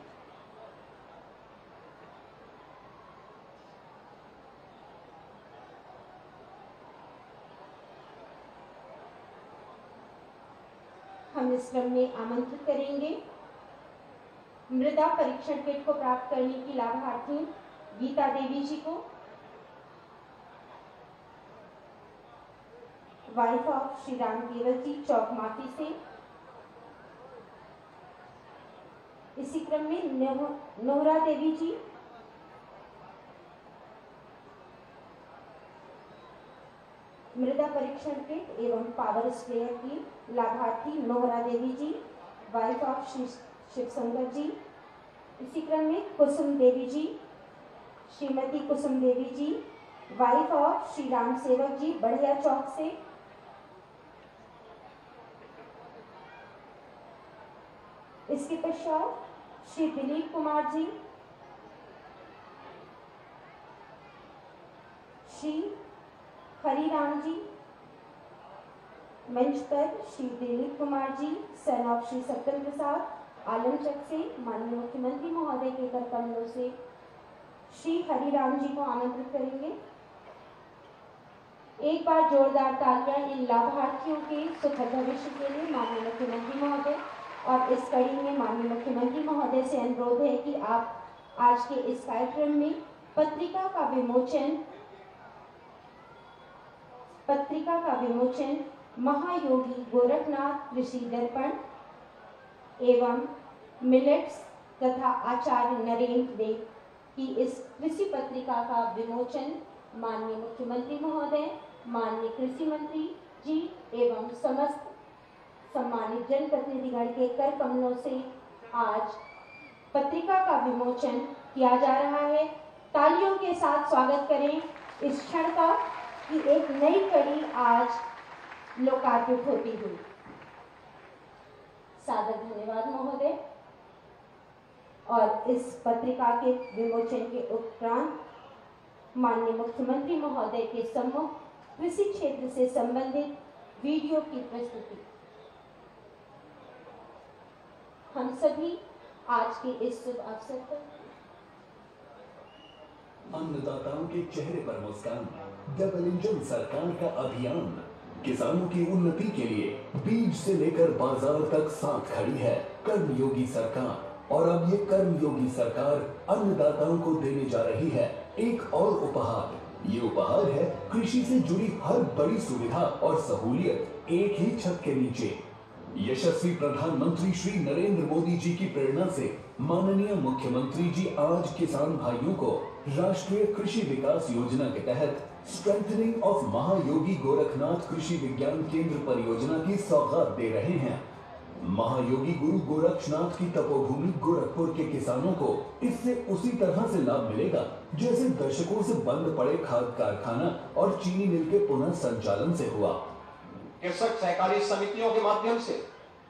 हम इस क्रम में आमंत्रित करेंगे मृदा परीक्षण किट को प्राप्त करने की लाभार्थी गीता देवी जी को, वाइफ ऑफ श्री राम केवल जी, चौक माफी से। इसी क्रम में नोहरा देवी जी, मृदा परीक्षण किट एवं पावर स्प्रेयर की लाभार्थी नोहरा देवी जी, वाइफ ऑफ श्री शिव शंकर जी। इसी क्रम में कुसुम देवी जी, श्रीमती कुसुम देवी जी, वाइफ ऑफ श्री राम सेवक जी, बढ़िया चौक से। इसके पश्चात श्री दिलीप कुमार जी, श्री हरिराम जी, मंच पर श्री दिलीप कुमार जी, सन ऑफ श्री सत्यम प्रसाद, आलमचक से। माननीय मुख्यमंत्री महोदय के कर कमलों से श्री हरिराम जी को आमंत्रित करेंगे। एक बार जोरदार तालियां इन लाभार्थियों के सुखद भविष्य के लिए माननीय मुख्यमंत्री महोदय। और इस कड़ी में माननीय मुख्यमंत्री महोदय से अनुरोध है कि आप आज के इस कार्यक्रम में पत्रिका का विमोचन महायोगी गोरखनाथ कृषि दर्पण एवं मिलेट्स तथा आचार्य नरेंद्र देव की इस कृषि पत्रिका का विमोचन माननीय मुख्यमंत्री महोदय, माननीय कृषि मंत्री जी एवं समस्त सम्मानित जनप्रतिनिधिगण के कर कमलों से आज पत्रिका का विमोचन किया जा रहा है। तालियों के साथ स्वागत करें इस क्षण का कि एक नई कड़ी आज लोकार्पित होती हुई। सादर धन्यवाद महोदय। और इस पत्रिका के विमोचन के उपरांत माननीय मुख्यमंत्री महोदय के सम्मुख कृषि क्षेत्र से संबंधित वीडियो की प्रस्तुति। हम सभी आज के इस शुभ अवसर पर अन्नदाताओं के चेहरे पर मुस्कान, डबल इंजन सरकार का अभियान किसानों की उन्नति के लिए बीज से लेकर बाजार तक साथ खड़ी है कर्मयोगी सरकार। और अब ये कर्मयोगी सरकार अन्नदाताओं को देने जा रही है एक और उपहार। ये उपहार है कृषि से जुड़ी हर बड़ी सुविधा और सहूलियत एक ही छत के नीचे। यशस्वी प्रधानमंत्री श्री नरेंद्र मोदी जी की प्रेरणा से माननीय मुख्यमंत्री जी आज किसान भाइयों को राष्ट्रीय कृषि विकास योजना के तहत स्ट्रेंथनिंग ऑफ महायोगी गोरखनाथ कृषि विज्ञान केंद्र परियोजना की सौगात दे रहे हैं। महायोगी गुरु गोरक्षनाथ की तपोभूमि गोरखपुर के किसानों को इससे उसी तरह से लाभ मिलेगा जैसे दशकों से बंद पड़े खाद कारखाना और चीनी मिल के पुनः संचालन से हुआ। कृषक सहकारी समितियों के माध्यम से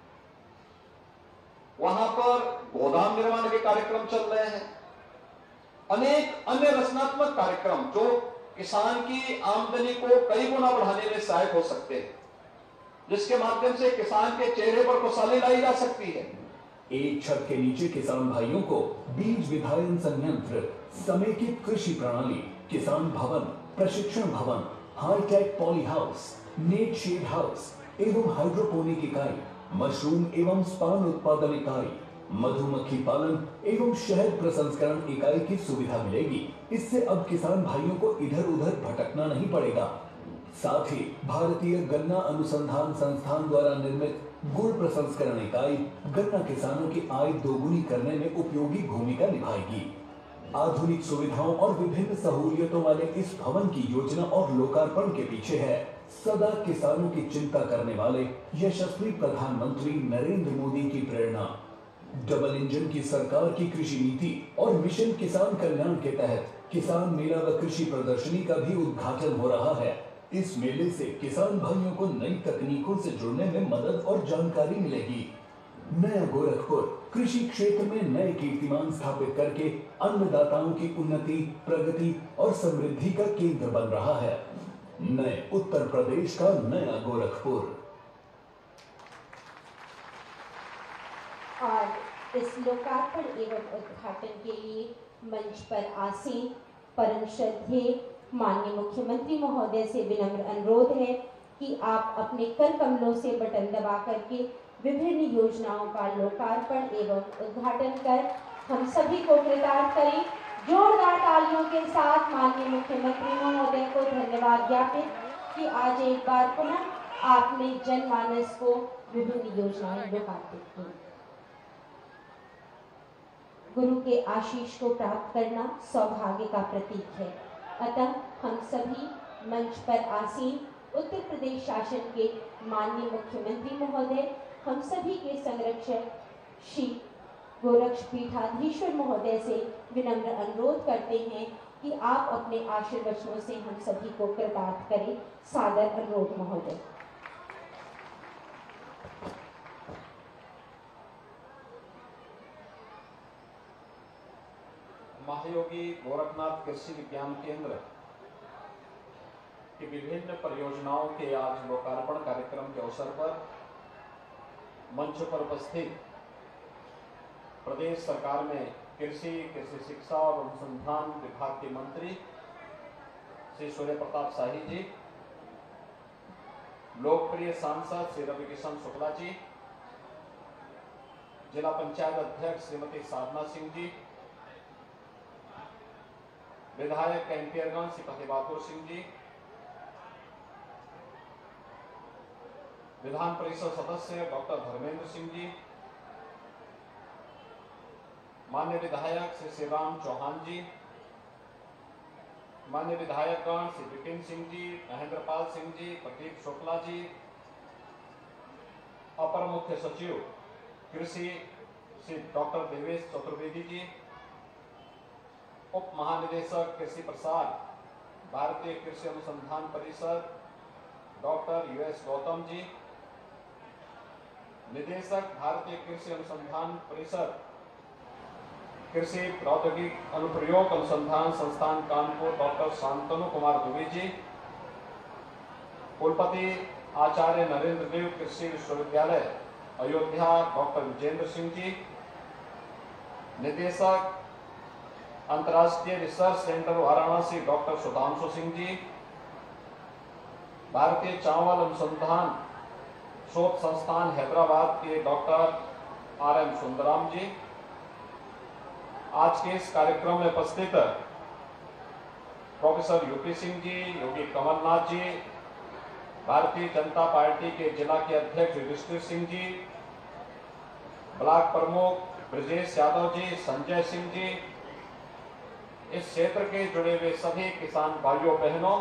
वहां पर गोदाम निर्माण के कार्यक्रम चल रहे हैं। अनेक अन्य रचनात्मक कार्यक्रम जो किसान की आमदनी को कई गुना बढ़ाने में सहायक हो सकते हैं, जिसके माध्यम से किसान के चेहरे पर खुशहाली लाई जा सकती है। एक छत के नीचे किसान भाइयों को बीज विधायन संयंत्र, समेकित कृषि प्रणाली, किसान भवन, प्रशिक्षण भवन, hi tech poly house, net shade house एवं हाइड्रोपोनिक इकाई, मशरूम एवं स्पान उत्पादन इकाई, मधुमक्खी पालन एवं शहद प्रसंस्करण इकाई की सुविधा मिलेगी। इससे अब किसान भाइयों को इधर उधर भटकना नहीं पड़ेगा। साथ ही भारतीय गन्ना अनुसंधान संस्थान द्वारा निर्मित गुड़ प्रसंस्करण इकाई गन्ना किसानों की आय दोगुनी करने में उपयोगी भूमिका निभाएगी। आधुनिक सुविधाओं और विभिन्न सहूलियतों वाले इस भवन की योजना और लोकार्पण के पीछे है सदा किसानों की चिंता करने वाले यशस्वी प्रधानमंत्री नरेंद्र मोदी की प्रेरणा। डबल इंजन की सरकार की कृषि नीति और मिशन किसान कल्याण के तहत किसान मेला व कृषि प्रदर्शनी का भी उद्घाटन हो रहा है। इस मेले से किसान भाइयों को नई तकनीकों से जुड़ने में मदद और जानकारी मिलेगी। नया गोरखपुर कृषि क्षेत्र में नए कीर्तिमान स्थापित करके अन्नदाताओं की उन्नति, प्रगति और समृद्धि का केंद्र बन रहा है। नए उत्तर प्रदेश का नया गोरखपुर। और इस लोकार्पण एवं उद्घाटन के लिए मंच पर आसीन परम श्रद्धेय माननीय मुख्यमंत्री महोदय से विनम्र अनुरोध है कि आप अपने कर कमलों से बटन दबा करके विभिन्न योजनाओं का लोकार्पण एवं उद्घाटन कर हम सभी को कृतार्थ करें। जोरदार तालियों के साथ माननीय मुख्यमंत्री महोदय को धन्यवाद ज्ञापित कि आज एक बार पुनः आपने जनमानस को विभिन्न योजनाएं लोकार्पित की। गुरु के आशीष को प्राप्त करना सौभाग्य का प्रतीक है। अतः हम सभी मंच पर आसीन उत्तर प्रदेश शासन के माननीय मुख्यमंत्री महोदय, हम सभी के संरक्षक श्री गोरक्षपीठाधीश्वर महोदय से विनम्र अनुरोध करते हैं कि आप अपने आशीर्वचनों से हम सभी को कृतार्थ करें। सादर अनुरोध महोदय। महायोगी गोरखनाथ कृषि विज्ञान केंद्र की विभिन्न परियोजनाओं के आज लोकार्पण कार्यक्रम के अवसर पर मंच पर उपस्थित प्रदेश सरकार में कृषि शिक्षा और अनुसंधान विभाग के मंत्री श्री सूर्य प्रताप शाही जी, लोकप्रिय सांसद श्री रविकिशन शुक्ला जी, जिला पंचायत अध्यक्ष श्रीमती साधना सिंह जी, विधायक कैंपियरगंज श्री फतेह बहादुर सिंह जी, विधान परिषद सदस्य डॉक्टर धर्मेंद्र सिंह जी, मान्य विधायक श्री शिवराम चौहान जी, मान्य विधायकगण श्री विपिन सिंह जी, महेंद्रपाल सिंह जी, प्रदीप शुक्ला जी, अपर मुख्य सचिव कृषि श्री डॉक्टर देवेश चतुर्वेदी जी, उप महानिदेशक कृषि प्रसार भारतीय कृषि अनुसंधान परिषद डॉक्टर यूएस गौतम जी, निदेशक भारतीय कृषि अनुसंधान परिषद कृषि प्रौद्योगिक अनुप्रयोग अनुसंधान संस्थान कानपुर डॉक्टर शांतनु कुमार दुबे जी, कुलपति आचार्य नरेंद्र देव कृषि विश्वविद्यालय अयोध्या डॉक्टर विजेंद्र सिंह जी, निदेशक अंतर्राष्ट्रीय research centre Varanasi doctor Sudhanshu Singh ji, भारतीय चावल अनुसंधान शोध संस्थान हैदराबाद के डॉक्टर आर.एम. सुंदराम जी, आज के इस कार्यक्रम में उपस्थित प्रोफेसर यूपी सिंह जी, योगी कमलनाथ जी, भारतीय जनता पार्टी के जिला के अध्यक्ष युधिष्ठिर सिंह जी, ब्लॉक प्रमुख ब्रजेश यादव जी, संजय सिंह जी, इस क्षेत्र के जुड़े हुए सभी किसान भाइयों बहनों,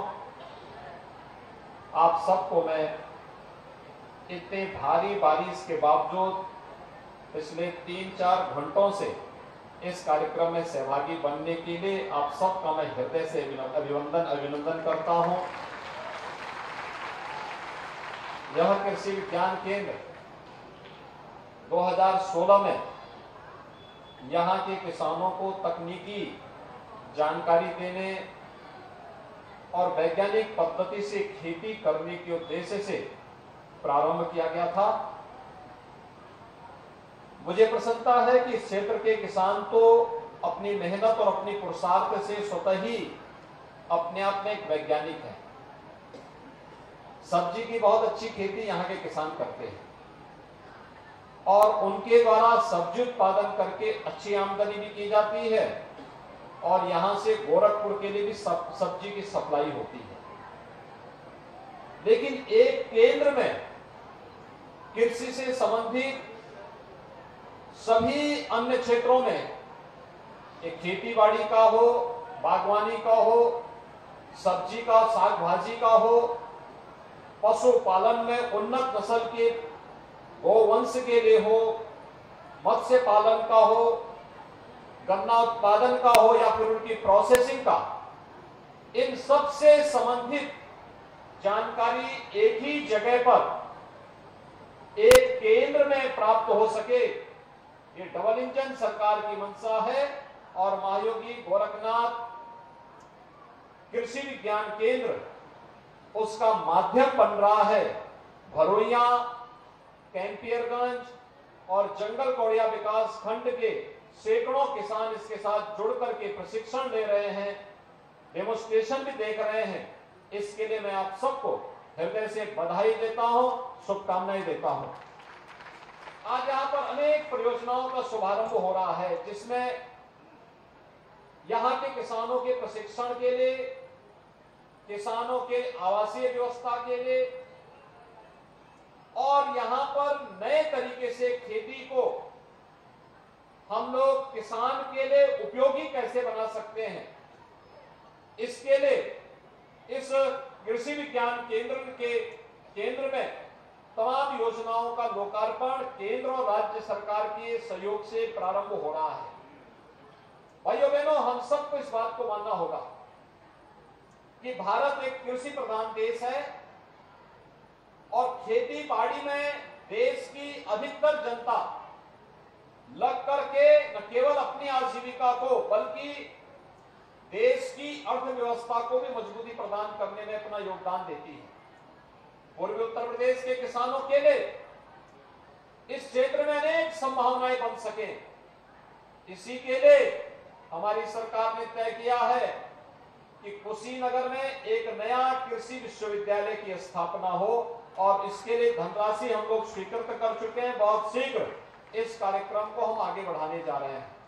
आप सबको मैं इतने भारी बारिश के बावजूद पिछले 3-4 घंटों से इस कार्यक्रम में सहभागी बनने के लिए आप सबका मैं हृदय से अभिनंदन करता हूं। यह कृषि विज्ञान केंद्र 2016 में यहां के किसानों को तकनीकी जानकारी देने और वैज्ञानिक पद्धति से खेती करने के उद्देश्य से प्रारंभ किया गया था। मुझे प्रसन्नता है कि इस क्षेत्र के किसान तो अपनी मेहनत और अपनी पुरुषार्थ से स्वतः ही अपने आप में एक वैज्ञानिक है। सब्जी की बहुत अच्छी खेती यहाँ के किसान करते हैं और उनके द्वारा सब्जी उत्पादन करके अच्छी आमदनी भी की जाती है और यहां से गोरखपुर के लिए भी सब्जी की सप्लाई होती है। लेकिन एक केंद्र में कृषि से संबंधित सभी अन्य क्षेत्रों में, एक खेती बाड़ी का हो, बागवानी का हो, सब्जी का, साग भाजी का हो, पशुपालन में उन्नत नस्ल के गोवंश के लिए हो, मत्स्य पालन का हो, गन्ना उत्पादन का हो या फिर उनकी प्रोसेसिंग का, इन सब से संबंधित जानकारी एक ही जगह पर एक केंद्र में प्राप्त हो सके, ये डबल इंजन सरकार की मंशा है। और महायोगी गोरखनाथ कृषि विज्ञान केंद्र उसका माध्यम बन रहा है। भरोइया, कैंपियरगंज और जंगल कौड़िया विकास खंड के सैकड़ों किसान इसके साथ जुड़ करके प्रशिक्षण ले रहे हैं, डेमोन्स्ट्रेशन भी देख रहे हैं। इसके लिए मैं आप सबको हृदय से बधाई देता हूं, शुभकामनाएं देता हूं। आज यहां पर अनेक परियोजनाओं का शुभारंभ हो रहा है, जिसमें यहां के किसानों के प्रशिक्षण के लिए, किसानों के आवासीय व्यवस्था के लिए और यहां पर नए तरीके से खेती को हम लोग किसान के लिए उपयोगी कैसे बना सकते हैं, इसके लिए इस कृषि विज्ञान केंद्र में तमाम योजनाओं का लोकार्पण केंद्र और राज्य सरकार के सहयोग से प्रारंभ हो रहा है। भाइयों बहनों, हम सबको इस बात को मानना होगा कि भारत एक कृषि प्रधान देश है और खेती बाड़ी में देश की अधिकतर जनता लग करके न केवल अपनी आजीविका को बल्कि देश की अर्थव्यवस्था को भी मजबूती प्रदान करने में अपना योगदान देती है। पूर्वी उत्तर प्रदेश के किसानों के लिए इस क्षेत्र में अनेक संभावनाएं बन सके, इसी के लिए हमारी सरकार ने तय किया है कि कुशीनगर में एक नया कृषि विश्वविद्यालय की स्थापना हो और इसके लिए धनराशि हम लोग स्वीकृत कर चुके हैं। बहुत शीघ्र इस कार्यक्रम को हम आगे बढ़ाने जा रहे हैं।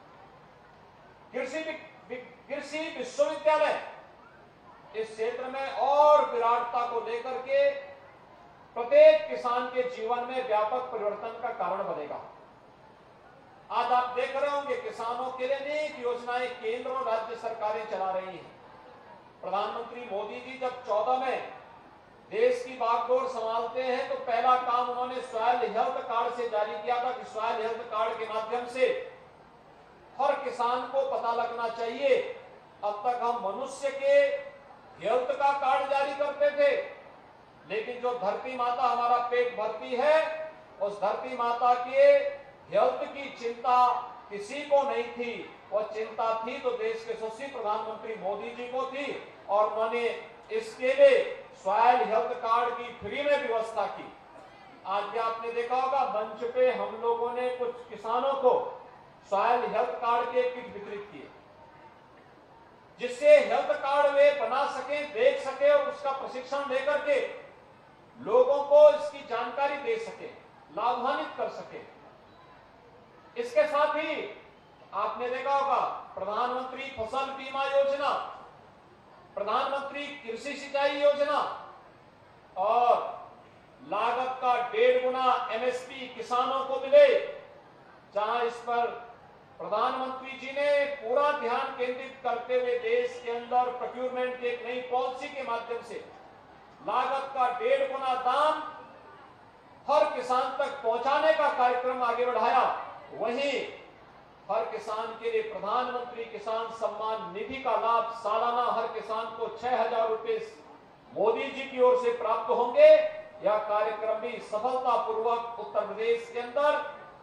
कृषि विश्वविद्यालय इस क्षेत्र में और विराटता को लेकर के प्रत्येक किसान के जीवन में व्यापक परिवर्तन का कारण बनेगा। आज आप देख रहे होंगे किसानों के लिए अनेक योजनाएं केंद्र और राज्य सरकारें चला रही हैं। प्रधानमंत्री मोदी जी जब 14 में देश की बागडोर संभालते हैं तो पहला काम उन्होंने सॉइल हेल्थ कार्ड से जारी किया था कि सॉइल हेल्थ कार्ड के माध्यम से हर किसान को पता लगना चाहिए। अब तक हम मनुष्य के हेल्थ का कार्ड जारी करते थे, लेकिन जो धरती माता हमारा पेट भरती है उस धरती माता के हेल्थ की चिंता किसी को नहीं थी। वो चिंता थी तो देश के यशस्वी प्रधानमंत्री मोदी जी को थी और उन्होंने इसके लिए सॉइल हेल्थ कार्ड की फ्री में व्यवस्था की। आज भी आपने देखा होगा मंच पे हम लोगों ने कुछ किसानों को सॉइल हेल्थ कार्ड के किट वितरित किए, जिससे हेल्थ कार्ड वे बना सके, देख सके और उसका प्रशिक्षण लेकर के लोगों को इसकी जानकारी दे सके, लाभान्वित कर सके। इसके साथ ही आपने देखा होगा प्रधानमंत्री फसल बीमा योजना, प्रधानमंत्री कृषि सिंचाई योजना और लागत का 1.5 गुना एमएसपी किसानों को मिले, जहां इस पर प्रधानमंत्री जी ने पूरा ध्यान केंद्रित करते हुए देश के अंदर प्रोक्योरमेंट की एक नई पॉलिसी के माध्यम से लागत का 1.5 गुना दाम हर किसान तक पहुंचाने का कार्यक्रम आगे बढ़ाया। वहीं हर किसान के लिए प्रधानमंत्री किसान सम्मान निधि का लाभ सालाना हर किसान को 6,000 रुपए मोदी जी की ओर से प्राप्त होंगे। यह कार्यक्रम भी सफलतापूर्वक उत्तर प्रदेश के अंदर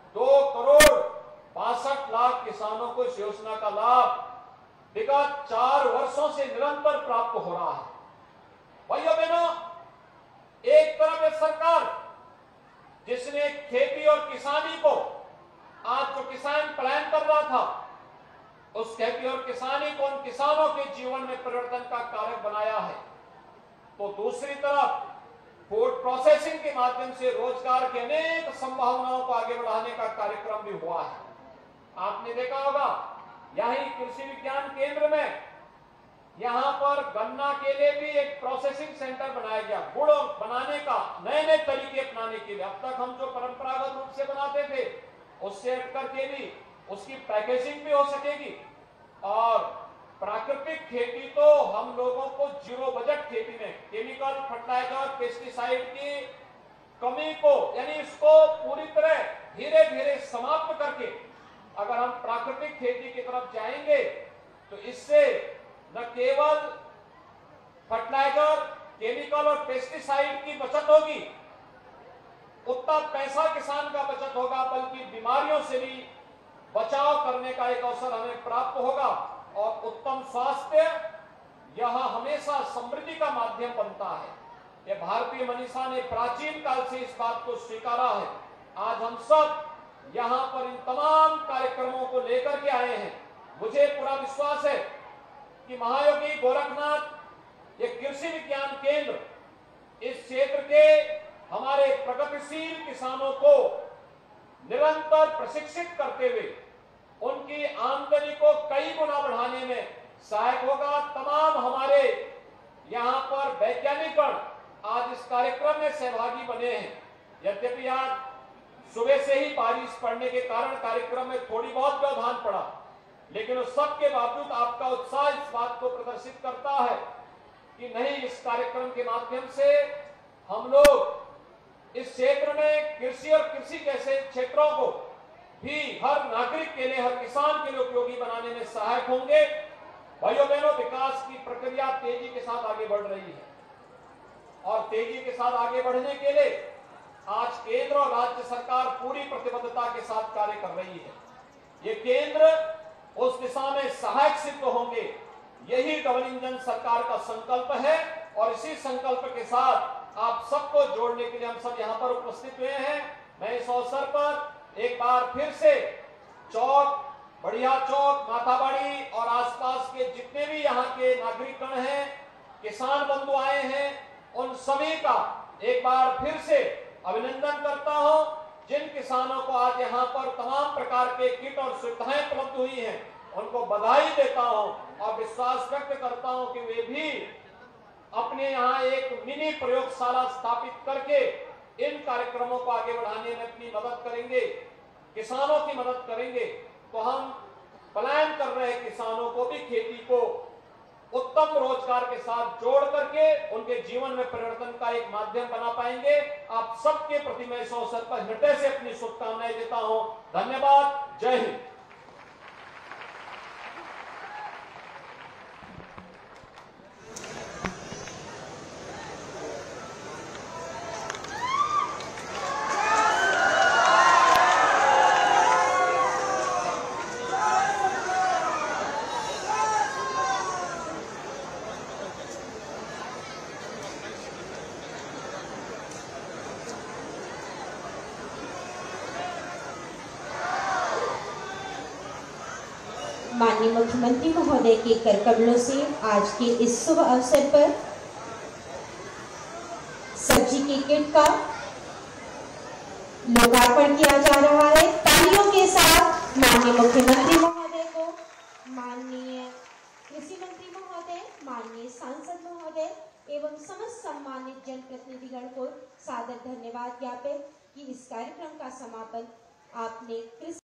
2,62,00,000 किसानों को इस योजना का लाभ विगत 4 वर्षों से निरंतर प्राप्त हो रहा है। भाइयों बहनों, एक तरफ एक सरकार जिसने खेती और किसानी को आज जो किसान पलायन कर रहा था उस खेती और किसानी को उन किसानों के जीवन में परिवर्तन का कारक बनाया है, तो दूसरी तरफ फूड प्रोसेसिंग के माध्यम से रोजगार की अनेक संभावनाओं को आगे बढ़ाने का कार्यक्रम भी हुआ है। आपने देखा होगा यही कृषि विज्ञान केंद्र में यहाँ पर गन्ना के लिए भी एक प्रोसेसिंग सेंटर बनाया गया, गुड़ बनाने का नए नए तरीके अपनाने के लिए। अब तक हम जो परंपरागत रूप से बनाते थे उससे हट करके भी उसकी पैकेजिंग भी हो सकेगी। और प्राकृतिक खेती तो हम लोगों को जीरो बजट खेती में केमिकल फर्टिलाइजर पेस्टिसाइड की कमी को यानी इसको पूरी तरह धीरे धीरे समाप्त करके अगर हम प्राकृतिक खेती की तरफ जाएंगे तो इससे न केवल फर्टिलाइजर केमिकल और पेस्टिसाइड की बचत होगी, उतना पैसा किसान का बचत होगा, बल्कि बीमारियों से भी बचाव करने का एक अवसर हमें प्राप्त होगा। और उत्तम स्वास्थ्य यह हमेशा समृद्धि का माध्यम बनता है। ये भारतीय मनीषा ने प्राचीन काल से इस बात को स्वीकारा है। आज हम सब यहाँ पर इन तमाम कार्यक्रमों को लेकर के आए हैं। मुझे पूरा विश्वास है कि महायोगी गोरखनाथ ये कृषि विज्ञान केंद्र इस क्षेत्र के हमारे प्रगतिशील किसानों को निरंतर प्रशिक्षित करते हुए उनकी आमदनी को कई गुना बढ़ाने में सहायक होगा। तमाम हमारे यहाँ पर वैज्ञानिकगण आज इस कार्यक्रम में सहभागी बने हैं। यद्यपि आज सुबह से ही बारिश पड़ने के कारण कार्यक्रम में थोड़ी बहुत व्यवधान पड़ा, लेकिन उस सब के बावजूद आपका उत्साह इस बात को प्रदर्शित करता है कि नहीं, इस कार्यक्रम के माध्यम से हम लोग इस क्षेत्र में कृषि और कृषि जैसे क्षेत्रों को भी हर नागरिक के लिए, हर किसान के लिए उपयोगी बनाने में सहायक होंगे। भाइयों बहनों, विकास की प्रक्रिया तेजी के साथ आगे बढ़ रही है और तेजी के साथ आगे बढ़ने के लिए आज केंद्र और राज्य सरकार पूरी प्रतिबद्धता के साथ कार्य कर रही है। ये केंद्र उस दिशा में सहायक सिद्ध होंगे, यही डबल इंजन सरकार का संकल्प है। और इसी संकल्प के साथ आप सबको जोड़ने के लिए हम सब यहाँ पर उपस्थित हुए हैं। मैं इस अवसर पर एक बार फिर से चौक, बढ़िया चौक, माथाबाड़ी और आसपास के जितने भी यहाँ के नागरिकगण हैं, किसान बंधु आए हैं, उन सभी का एक बार फिर से अभिनंदन करता हूं। जिन किसानों को आज यहाँ पर तमाम प्रकार के किट और सुविधाएं उपलब्ध हुई हैं, उनको बधाई देता हूं और विश्वास व्यक्त करता हूं कि वे भी अपने यहाँ एक मिनी प्रयोगशाला स्थापित करके इन कार्यक्रमों को आगे बढ़ाने में अपनी मदद करेंगे, किसानों की मदद करेंगे। तो हम पलायन कर रहे किसानों को भी खेती को उत्तम रोजगार के साथ जोड़ करके उनके जीवन में परिवर्तन का एक माध्यम बना पाएंगे। आप सबके प्रति मैं इस अवसर पर हृदय से अपनी शुभकामनाएं देता हूं। धन्यवाद। जय हिंद। माननीय मुख्यमंत्री महोदय के कर कमलों से आज के इस शुभ अवसर पर सब्जी की किट का लोकार्पण किया जा रहा है। तालियों के साथ माननीय मुख्यमंत्री महोदय को, माननीय कृषि मंत्री महोदय, माननीय सांसद महोदय एवं समस्त सम्मानित जनप्रतिनिधिगण को सादर धन्यवाद ज्ञापित कि इस कार्यक्रम का समापन आपने